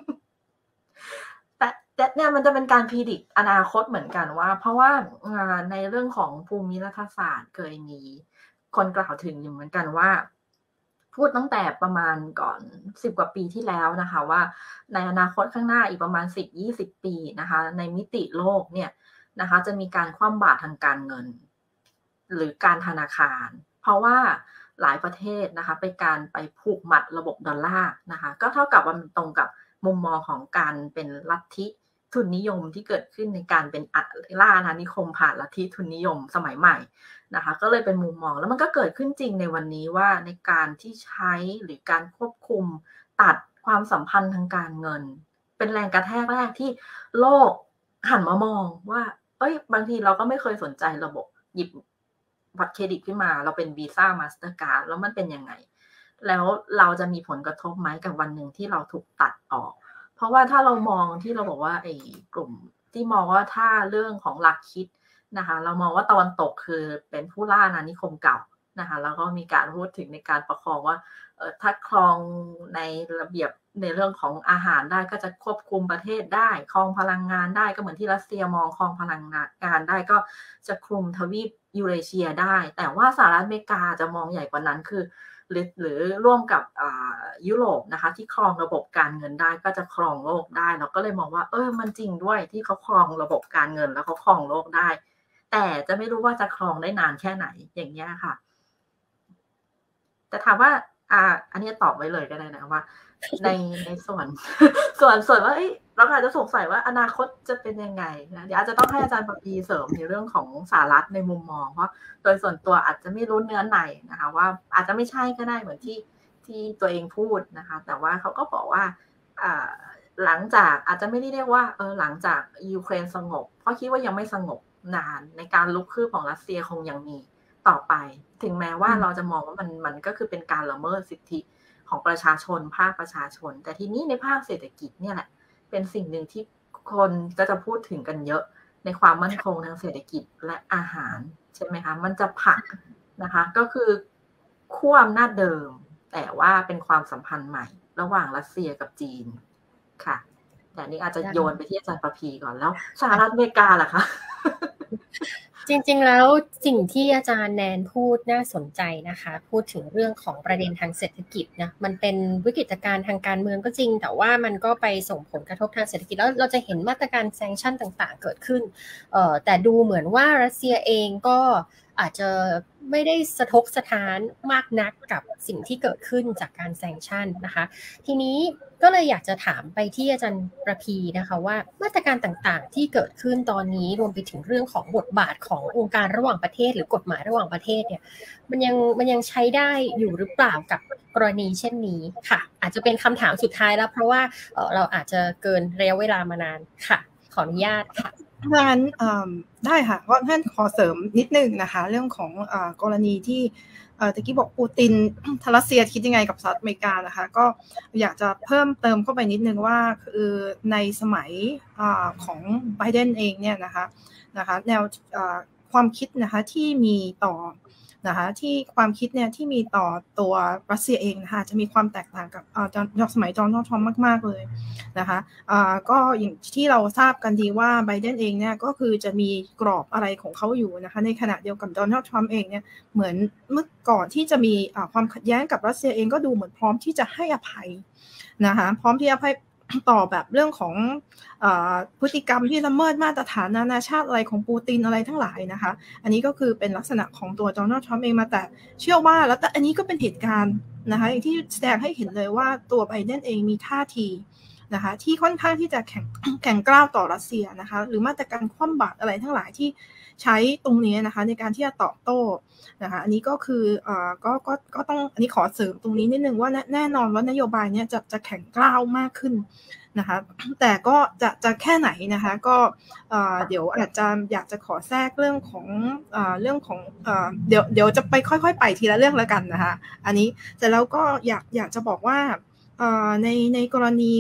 แต่เนี่ยมันจะเป็นการพิจิตรอนาคตเหมือนกันว่าเพราะว่าในเรื่องของภูมิรัฐศาสตร์เคยมีคนกล่าวถึงอยู่เหมือนกันว่าพูดตั้งแต่ประมาณก่อน10 กว่าปีที่แล้วนะคะว่าในอนาคตข้างหน้าอีกประมาณ10-20 ปีนะคะในมิติโลกเนี่ยนะคะจะมีการคว่ำบาตรทางการเงินหรือการธนาคารเพราะว่าหลายประเทศนะคะไปผูกมัดระบบดอลลาร์นะคะก็เท่ากับว่ามันตรงกับมุมมองของการเป็นลัทธิทุนนิยมที่เกิดขึ้นในการเป็นล่าอาณานิคมผ่านลัทธิทุนนิยมสมัยใหม่นะคะก็เลยเป็นมุมมองแล้วมันก็เกิดขึ้นจริงในวันนี้ว่าในการที่ใช้หรือการควบคุมตัดความสัมพันธ์ทางการเงินเป็นแรงกระแทกแรกที่โลกหันมามองว่าบางทีเราก็ไม่เคยสนใจระบบหยิบบัตรเครดิตขึ้นมาเราเป็น Visa Mastercard แล้วมันเป็นยังไงแล้วเราจะมีผลกระทบไหมกับวันหนึ่งที่เราถูกตัดออกเพราะว่าถ้าเรามองที่เราบอกว่าไอ้กลุ่มที่มองว่าถ้าเรื่องของหลักคิดนะคะเรามองว่าตะวันตกคือเป็นผู้ล่าอาณานิคมเก่านะคะแล้วก็มีการพูดถึงในการประคองว่าถ้าครองในระเบียบในเรื่องของอาหารได้ก็จะควบคุมประเทศได้ครองพลังงานได้ก็เหมือนที่รัสเซียมองครองพลังงานได้ก็จะคลุมทวีปยูเรเชียได้แต่ว่าสหรัฐอเมริกาจะมองใหญ่กว่านั้นคือหรือร่วมกับยุโรปนะคะที่ครองระบบการเงินได้ก็จะครองโลกได้เราก็เลยมองว่ามันจริงด้วยที่เขาครองระบบการเงินแล้วเขาครองโลกได้แต่จะไม่รู้ว่าจะครองได้นานแค่ไหนอย่างเงี้ยค่ะแต่ถามว่าอันนี้ตอบไว้เลยก็ได้นะว่าในส่วนว่าเราอาจจะสงสัยว่าอนาคตจะเป็นยังไงนะเดี๋ยวอาจจะต้องให้อาจารย์ปรีเสริมในเรื่องของสหรัฐในมุมมองเพราะโดยส่วนตัวอาจจะไม่รู้เนื้อในนะคะว่าอาจจะไม่ใช่ก็ได้เหมือนที่ตัวเองพูดนะคะแต่ว่าเขาก็บอกว่าหลังจากอาจจะไม่ได้เรียกว่าหลังจากยูเครนสงบเพราะคิดว่ายังไม่สงบนานในการลุกคืบของรัสเซียคงยังมีต่อไปถึงแม้ว่าเราจะมองว่ามันก็คือเป็นการละเมิดสิทธิของประชาชนภาคประชาชนแต่ทีนี้ในภาคเศรษฐกิจเนี่ยแหละเป็นสิ่งหนึ่งที่คนจะพูดถึงกันเยอะในความมั่นคงทางเศรษฐกิจและอาหารใช่ไหมคะมันจะผลักนะคะก็คือขั้วอำนาจเดิมแต่ว่าเป็นความสัมพันธ์ใหม่ระหว่างรัสเซียกับจีนค่ะแต่นี้อาจจะโยนไปที่อาจารย์ประภีก่อนแล้วสหรัฐอเมริกาล่ะคะจริงๆแล้วสิ่งที่อาจารย์แนนพูดน่าสนใจนะคะพูดถึงเรื่องของประเด็นทางเศรษฐกิจนะมันเป็นวิกฤตการณ์ทางการเมืองก็จริงแต่ว่ามันก็ไปส่งผลกระทบทางเศรษฐกิจแล้วเราจะเห็นมาตรการแซงชั่นต่างๆเกิดขึ้นแต่ดูเหมือนว่ารัสเซียเองก็อาจจะไม่ได้สะทกสะท้านมากนักกับสิ่งที่เกิดขึ้นจากการแซงชั่นนะคะทีนี้ก็เลยอยากจะถามไปที่อาจารย์ประภีนะคะว่ามาตรการต่างๆที่เกิดขึ้นตอนนี้รวมไปถึงเรื่องของบทบาทขององค์การระหว่างประเทศหรือกฎหมายระหว่างประเทศเนี่ยมันยังใช้ได้อยู่หรือเปล่ากับกรณีเช่นนี้ค่ะอาจจะเป็นคำถามสุดท้ายแล้วเพราะว่าเราอาจจะเกินระยะเวลามานานค่ะขออนุญาตค่ะงั้นได้ค่ะเพราะท่านขอเสริมนิดนึงนะคะเรื่องของกรณีที่ตะกี้บอกปูตินรัสเซียคิดยังไงกับสหรัฐอเมริกานะคะก็อยากจะเพิ่มเติมเข้าไปนิดนึงว่าคือในสมัยของไบเดนเองเนี่ยนะคะแนวความคิดนะคะที่มีต่อนะคะที่ความคิดเนี่ยที่มีต่อตัวรัสเซียเองนะคะจะมีความแตกต่างกับสมัยโดนัลด์ทรัมป์มากๆเลยนะคะก็อย่างที่เราทราบกันดีว่าไบเดนเองเนี่ยก็คือจะมีกรอบอะไรของเขาอยู่นะคะในขณะเดียวกับโดนัลด์ทรัมป์เองเนี่ยเหมือนเมื่อก่อนที่จะมีความขัดแย้งกับรัสเซียเองก็ดูเหมือนพร้อมที่จะให้อภัยนะคะพร้อมที่จะให้ต่อแบบเรื่องของพฤติกรรมที่ละเมิดมาตรฐานนานาชาติอะไรของปูตินอะไรทั้งหลายนะคะอันนี้ก็คือเป็นลักษณะของตัวโดนัลด์ทรัมป์เองมาแต่เชื่อว่าแล้วแต่อันนี้ก็เป็นเหตุการณ์นะคะอย่างที่แสดงให้เห็นเลยว่าตัวไบเดนเองมีท่าทีนะคะที่ค่อนข้างที่จะแข็งกร้าวต่อรัสเซียนะคะหรือมาตรการคว่ำบาตรอะไรทั้งหลายที่ใช้ตรงนี้นะคะในการที่จะตอบโต้นะคะอันนี้ก็คือก็ต้องอันนี้ขอเสริมตรงนี้นิดนึงว่าแน่นอนว่านโยบายนี้จะแข็งกร้าวมากขึ้นนะคะแต่ก็จะแค่ไหนนะคะก็เดี๋ยวอาจจะอยากจะขอแทรกเรื่องของเดี๋ยวจะไปค่อยๆไปทีละเรื่องแล้วกันนะคะอันนี้แต่แล้วก็อยากจะบอกว่าในกรณี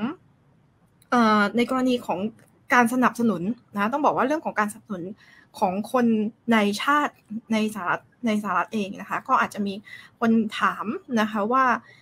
ของการสนับสนุนนะต้องบอกว่าเรื่องของการสนับสนุนของคนในชาติในสหรัฐเองนะคะก็อาจจะมีคนถามนะคะว่า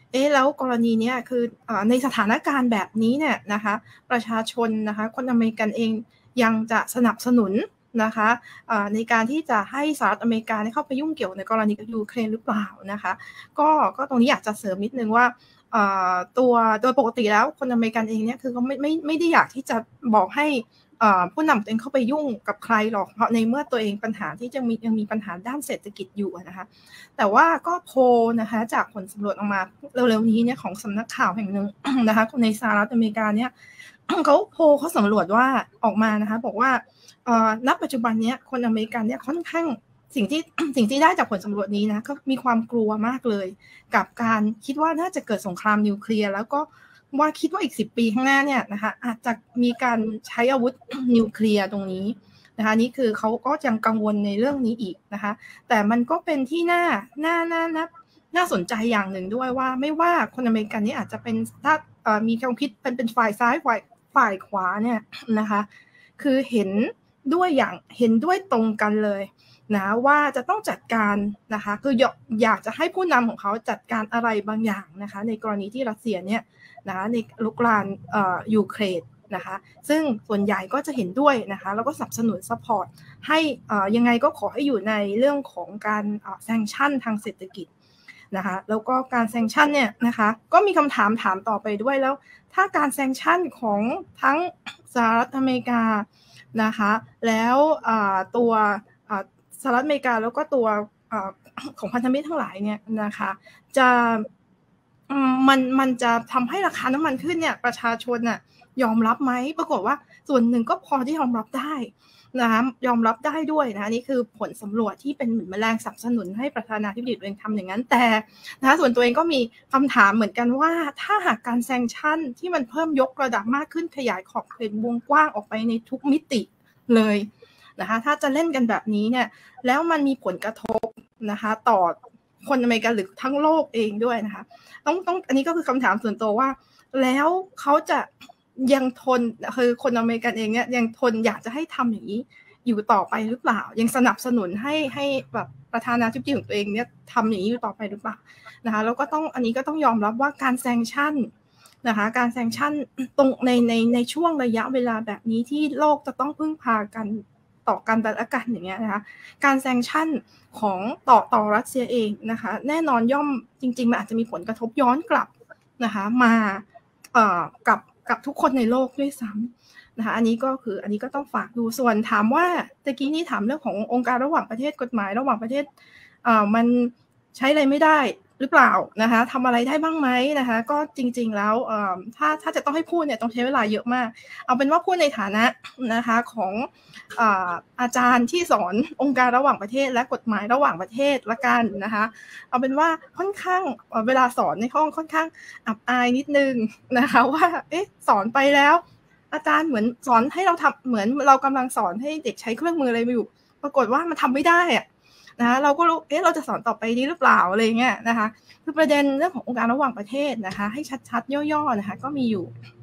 แล้วกรณีนี้คือในสถานการณ์แบบนี้เนี่ยนะคะประชาชนนะคะคนอเมริกันเองยังจะสนับสนุนนะคะในการที่จะให้สหรัฐอเมริกาเข้าไปยุ่งเกี่ยวในกรณีกับยูเครนหรือเปล่านะคะก็ตรงนี้อยากจะเสริมนิดนึงว่าตัวโดยปกติแล้วคนอเมริกันเองเนี่ยคือเขาไม่ได้อยากที่จะบอกให้ผู้นำตัวเองเข้าไปยุ่งกับใครหรอกเพราะในเมื่อตัวเองปัญหาที่ยังมีปัญหาด้านเศรษฐกิจอยู่นะคะแต่ว่าก็โพลนะคะจากผลสำรวจออกมาเร็วๆนี้เนี่ยของสำนักข่าวแห่งหนึ่งนะคะในสหรัฐอเมริกาเนี่ยเขาสำรวจว่าออกมานะคะบอกว่าณปัจจุบันเนี้ยคนอเมริกันเนี่ยค่อนข้างสิ่งที่ได้จากผลสำรวจนี้นะก็มีความกลัวมากเลยกับการคิดว่าน่าจะเกิดสงครามนิวเคลียร์แล้วก็ว่าคิดว่าอีก10 ปีข้างหน้าเนี่ยนะคะอาจจะมีการใช้อาวุธนิวเคลียร์ตรงนี้นะคะนี่คือเขาก็ยังกังวลในเรื่องนี้อีกนะคะแต่มันก็เป็นที่น่าสนใจอย่างหนึ่งด้วยว่าไม่ว่าคนอเมริกันนี่อาจจะเป็นถ้ามีความคิดเป็นฝ่ายซ้ายฝ่ายขวาเนี่ยนะคะคือเห็นด้วยตรงกันเลยนะว่าจะต้องจัดการนะคะคืออยากจะให้ผู้นำของเขาจัดการอะไรบางอย่างนะคะในกรณีที่รัสเซียเนี่ยนะคะในลุกรานยูเครนนะคะซึ่งส่วนใหญ่ก็จะเห็นด้วยนะคะแล้วก็สนับสนุนซัพพอร์ตให้ยังไงก็ขอให้อยู่ในเรื่องของการแซงชั่นทางเศรษฐกิจนะคะแล้วก็การแซงชั่นเนี่ยนะคะก็มีคำถามต่อไปด้วยแล้วถ้าการแซงชั่นของทั้งสหรัฐอเมริกานะคะแล้วตัวสหรัฐอเมริกาแล้วก็ตัวของพันธมิตรทั้งหลายเนี่ยนะคะจะมันจะทำให้ราคาน้ำมันขึ้นเนี่ยประชาชนน่ะยอมรับไหมปรากฏว่าส่วนหนึ่งก็พอที่ยอมรับได้นะคะยอมรับได้ด้วยนะนี่คือผลสำรวจที่เป็นเหมือนแมลงสนับสนุนให้ประธานาธิบดีตัวเองทำอย่างนั้นแต่นะคะส่วนตัวเองก็มีคำถามเหมือนกันว่าถ้าหากการแซงชั่นที่มันเพิ่มยกระดับมากขึ้นขยายขอบเขตวงกว้างออกไปในทุกมิติเลยนะคะถ้าจะเล่นกันแบบนี้เนี่ยแล้วมันมีผลกระทบนะคะต่อคนอเมริกันหรือทั้งโลกเองด้วยนะคะต้องอันนี้ก็คือคำถามส่วนตัวว่าแล้วเขาจะยังทนคือคนอเมริกันเองเนี่ยยังทนอยากจะให้ทำอย่างนี้อยู่ต่อไปหรือเปล่ายังสนับสนุนให้แบบประธานาธิบดีของตัวเองเนี่ยทำอย่างนี้อยู่ต่อไปหรือเปล่านะคะแล้วก็อันนี้ก็ต้องยอมรับว่าการแซงชั่นนะคะการแซงชั่นตรงในช่วงระยะเวลาแบบนี้ที่โลกจะต้องพึ่งพากันต่อกันแต่ละกันอย่างเงี้ยนะคะการแซงชั่นของต่อรัสเซียเองนะคะแน่นอนย่อมจริงๆมันอาจจะมีผลกระทบย้อนกลับนะคะมากับทุกคนในโลกด้วยซ้ำนะคะอันนี้ก็ต้องฝากดูส่วนถามว่าตะกี้นี้ถามเรื่องขององค์การระหว่างประเทศกฎหมายระหว่างประเทศมันใช้อะไรไม่ได้หรือเปล่านะคะทำอะไรได้บ้างไหมนะคะก็จริงๆแล้วถ้าจะต้องให้พูดเนี่ยต้องใช้เวลาเยอะมากเอาเป็นว่าพูดในฐานะนะคะของอาจารย์ที่สอนองค์การระหว่างประเทศและกฎหมายระหว่างประเทศละกันนะคะเอาเป็นว่าค่อนข้างเวลาสอนในห้องค่อนข้างอับอายนิดนึงนะคะว่าสอนไปแล้วอาจารย์เหมือนสอนให้เราทำเหมือนเรากำลังสอนให้เด็กใช้เครื่องมืออะไรอยู่ปรากฏว่ามันทำไม่ได้อะนะคะเราก็รู้เราจะสอนต่อไปนี้หรือเปล่าอะไรเงี้ยนะคะคือประเด็นเรื่องขององค์การระหว่างประเทศนะคะให้ชัดๆย่อๆนะคะก็มีอยู่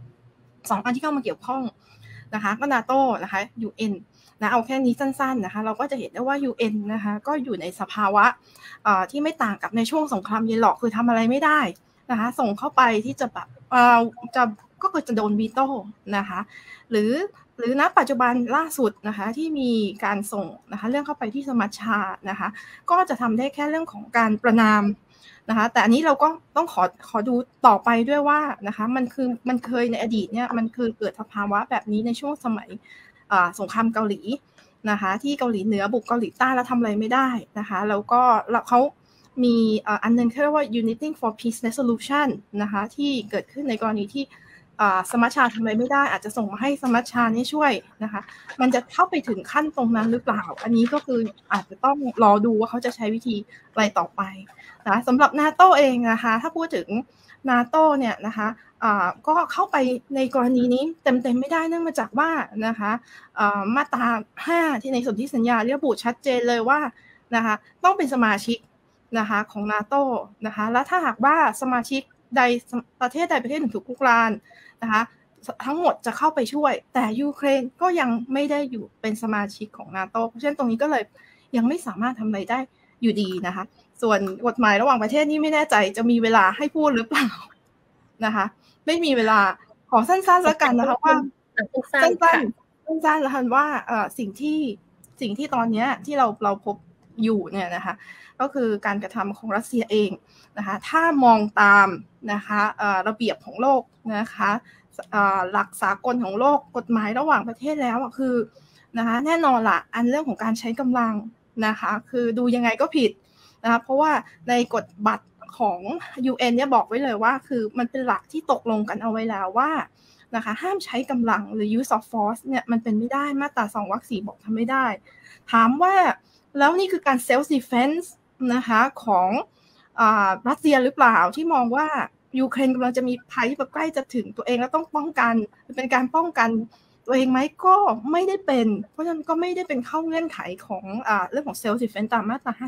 2อันที่เข้ามาเกี่ยวข้องนะคะก็ NATO นะคะ UN นะเอาแค่นี้สั้นๆนะคะเราก็จะเห็นได้ว่า UN นะคะก็อยู่ในสภาวะที่ไม่ต่างกับในช่วงสงครามเย็นหรอกคือทำอะไรไม่ได้นะคะส่งเข้าไปที่จะแบบก็คือจะโดนวีโต้นะคะหรือณปัจจุบันล่าสุดนะคะที่มีการส่งนะคะเรื่องเข้าไปที่สมัชชานะคะก็จะทำได้แค่เรื่องของการประนามนะคะแต่อันนี้เราก็ต้องขอดูต่อไปด้วยว่านะคะมันเคยในอดีตเนี่ยมันคือเกิดสภาวะแบบนี้ในช่วงสมัยสงครามเกาหลีนะคะที่เกาหลีเหนือบุกเกาหลีใต้แล้วทำอะไรไม่ได้นะคะแล้วก็เขามีอันนึงเรียกว่า Uniting for Peace Resolution นะคะที่เกิดขึ้นในกรณีที่สมัชชาทำอะไรไม่ได้อาจจะส่งมาให้สมัชชานี่ช่วยนะคะมันจะเข้าไปถึงขั้นตรงนั้นหรือเปล่าอันนี้ก็คืออาจจะต้องรอดูว่าเขาจะใช้วิธีอะไรต่อไปนะสำหรับ NATO เองนะคะถ้าพูดถึง NATO เนี่ยนะคะก็เข้าไปในกรณีนี้เต็มไม่ได้เนื่องมาจากว่านะคะมาตรา5ที่ในสนธิสัญญาระบุชัดเจนเลยว่านะคะต้องเป็นสมาชิกนะคะของ NATO นะคะและถ้าหากว่าสมาชิกใดประเทศหนึ่งถูกคุกคามนะคะทั้งหมดจะเข้าไปช่วยแต่ยูเครนก็ยังไม่ได้อยู่เป็นสมาชิกของ NATO เพราะฉะนั้นตรงนี้ก็เลยยังไม่สามารถทำอะไรได้อยู่ดีนะคะส่วนกฎหมายระหว่างประเทศนี่ไม่แน่ใจจะมีเวลาให้พูดหรือเปล่านะคะไม่มีเวลาขอสั้นๆแล้วกันนะคะว่าสั้นๆแล้วกันว่าสิ่งที่ตอนนี้ที่เราพบอยู่เนี่ยนะคะก็คือการกระทำของรัสเซียเองนะคะถ้ามองตามนะคะระเบียบของโลกนะคะหลักสากลของโลกกฎหมายระหว่างประเทศแล้วคือนะคะแน่นอนละอันเรื่องของการใช้กำลังนะคะคือดูยังไงก็ผิดนะคะเพราะว่าในกฎบัตรของ UN เนี่ยบอกไว้เลยว่าคือมันเป็นหลักที่ตกลงกันเอาไว้แล้วว่านะคะห้ามใช้กำลังหรือ use of force เนี่ยมันเป็นไม่ได้มาตรา2 วรรค 4บอกทำไม่ได้ถามว่าแล้วนี่คือการ self defense นะคะของรัสเซียหรือเปล่าที่มองว่ายูเครนกำลังจะมีภัยแบบใกล้จะถึงตัวเองแล้วต้องป้องกันเป็นการป้องกันตัวเองไหมก็ไม่ได้เป็นเพราะฉะนั้นก็ไม่ได้เป็นเข้าเงื่อนไขของเรื่องของ self defense ตามมาตรา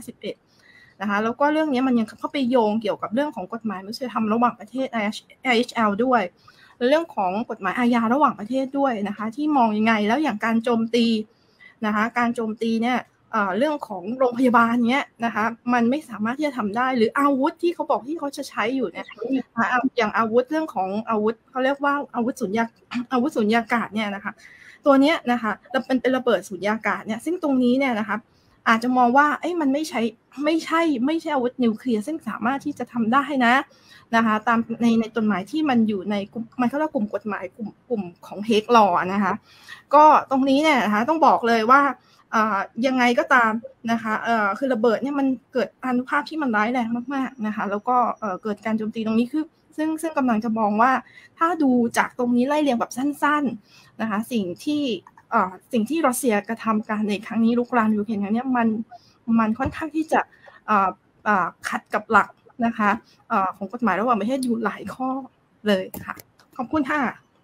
51นะคะแล้วก็เรื่องนี้มันยังเข้าไปโยงเกี่ยวกับเรื่องของกฎหมายมนุษยธรรมระหว่างประเทศ IHL ด้วยเรื่องของกฎหมายอาญาระหว่างประเทศด้วยนะคะที่มองยังไงแล้วอย่างการโจมตีนะคะการโจมตีเนี่ยเรื่องของโรงพยาบาลเนี้ยนะคะมันไม่สามารถที่จะทำได้หรืออาวุธที่เขาบอกที่เขาจะใช้อยู่เนี่ยอย่างอาวุธเรื่องของอาวุธเขาเรียกว่าอาวุธสุญญากาศเนี่ยนะคะตัวเนี้ยนะคะเป็นระเบิดสุญญากาศเนี่ยซึ่งตรงนี้เนี่ยนะคะอาจจะมองว่ามันไม่ใช่อาวุธนิวเคลียร์ซึ่งสามารถที่จะทำได้นะคะตามในกฎหมายที่มันอยู่ในกลุ่มมันเขาเรียกกลุ่มกฎหมายกลุ่มของเฮกลอว์นะคะก็ตรงนี้เนี่ยนะคะต้องบอกเลยว่ายังไงก็ตามนะคะคือระเบิดเนี่ยมันเกิดอานุภาพที่มันร้ายแรงมากๆนะคะแล้วก็เกิดการโจมตีตรงนี้คือซึ่งกำลังจะมองว่าถ้าดูจากตรงนี้ไล่เรียงแบบสั้นๆนะคะสิ่งที่รัสเซียกระทำการในครั้งนี้ลุกรานยูเครนครั้งนี้มันค่อนข้างที่จะขัดกับหลักนะคะของกฎหมายระหว่างประเทศอยู่หลายข้อเลยค่ะขอบคุณค่ะ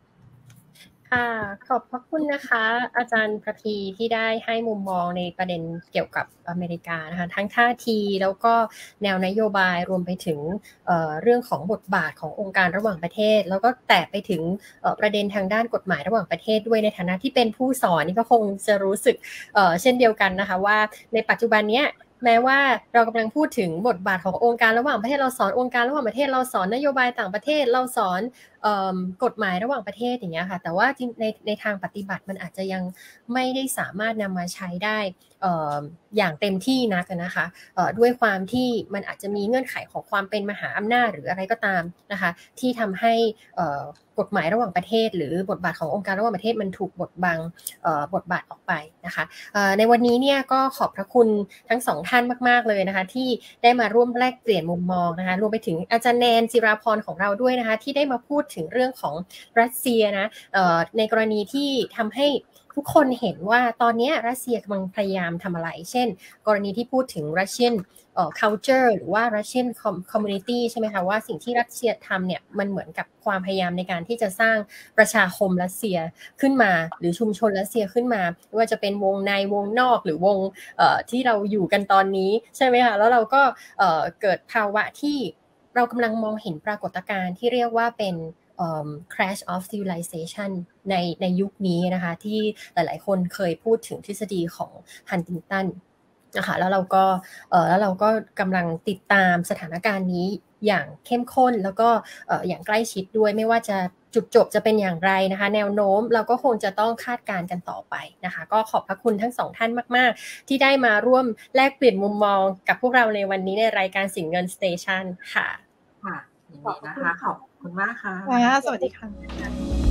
ขอบพระคุณนะคะอาจารย์ประพีที่ได้ให้มุมมองในประเด็นเกี่ยวกับอเมริกานะคะทั้งท่าทีแล้วก็แนวนโยบายรวมไปถึงเรื่องของบทบาทขององค์การระหว่างประเทศแล้วก็แตะไปถึงประเด็นทางด้านกฎหมายระหว่างประเทศด้วยในฐานะที่เป็นผู้สอนนี่ก็คงจะรู้สึกเช่นเดียวกันนะคะว่าในปัจจุบันเนี้ยแม้ว่าเรากำลังพูดถึงบทบาทขององค์การระหว่างประเทศเราสอนองค์การระหว่างประเทศเราสอนนโยบายต่างประเทศเราสอนกฎหมายระหว่างประเทศอย่างเงี้ยค่ะแต่ว่าในทางปฏิบัติมันอาจจะยังไม่ได้สามารถนำมาใช้ได้อย่างเต็มที่นักนะคะด้วยความที่มันอาจจะมีเงื่อนไขของความเป็นมหาอำนาจหรืออะไรก็ตามนะคะที่ทำให้กฎหมายระหว่างประเทศหรือบทบาทขององค์การระหว่างประเทศมันถูกบดบังบทบาทออกไปนะคะในวันนี้เนี่ยก็ขอบพระคุณทั้งสองท่านมากๆเลยนะคะที่ได้มาร่วมแลกเปลี่ยนมุมมองนะคะรวมไปถึงอาจารย์แนนจิราพรของเราด้วยนะคะที่ได้มาพูดถึงเรื่องของรัสเซียนะในกรณีที่ทำให้ทุกคนเห็นว่าตอนนี้รัสเซียกำลังพยายามทำอะไรเช่นกรณีที่พูดถึง Russian culture หรือว่า Russian community ใช่ไหมคะว่าสิ่งที่รัสเซียทำเนี่ยมันเหมือนกับความพยายามในการที่จะสร้างประชาคมรัสเซียขึ้นมาหรือชุมชนรัสเซียขึ้นมาไม่ว่าจะเป็นวงในวงนอกหรือวงที่เราอยู่กันตอนนี้ใช่ไหมคะแล้วเราก็เกิดภาวะที่เรากำลังมองเห็นปรากฏการณ์ที่เรียกว่าเป็นcrash of civilization ในยุคนี้นะคะที่หลายๆคนเคยพูดถึงทฤษฎีของฮันติงตันนะคะแล้วเราก็กำลังติดตามสถานการณ์นี้อย่างเข้มข้นแล้วก็อย่างใกล้ชิดด้วยไม่ว่าจะจุดจบจะเป็นอย่างไรนะคะแนวโน้มเราก็คงจะต้องคาดการณ์กันต่อไปนะคะก็ขอบพระคุณทั้งสองท่านมากๆที่ได้มาร่วมแลกเปลี่ยนมุมมองกับพวกเราในวันนี้ในรายการสินเงินสเตชันค่ะยินดีนะคะขอบคุณมากค่ะสวัสดีค่ะ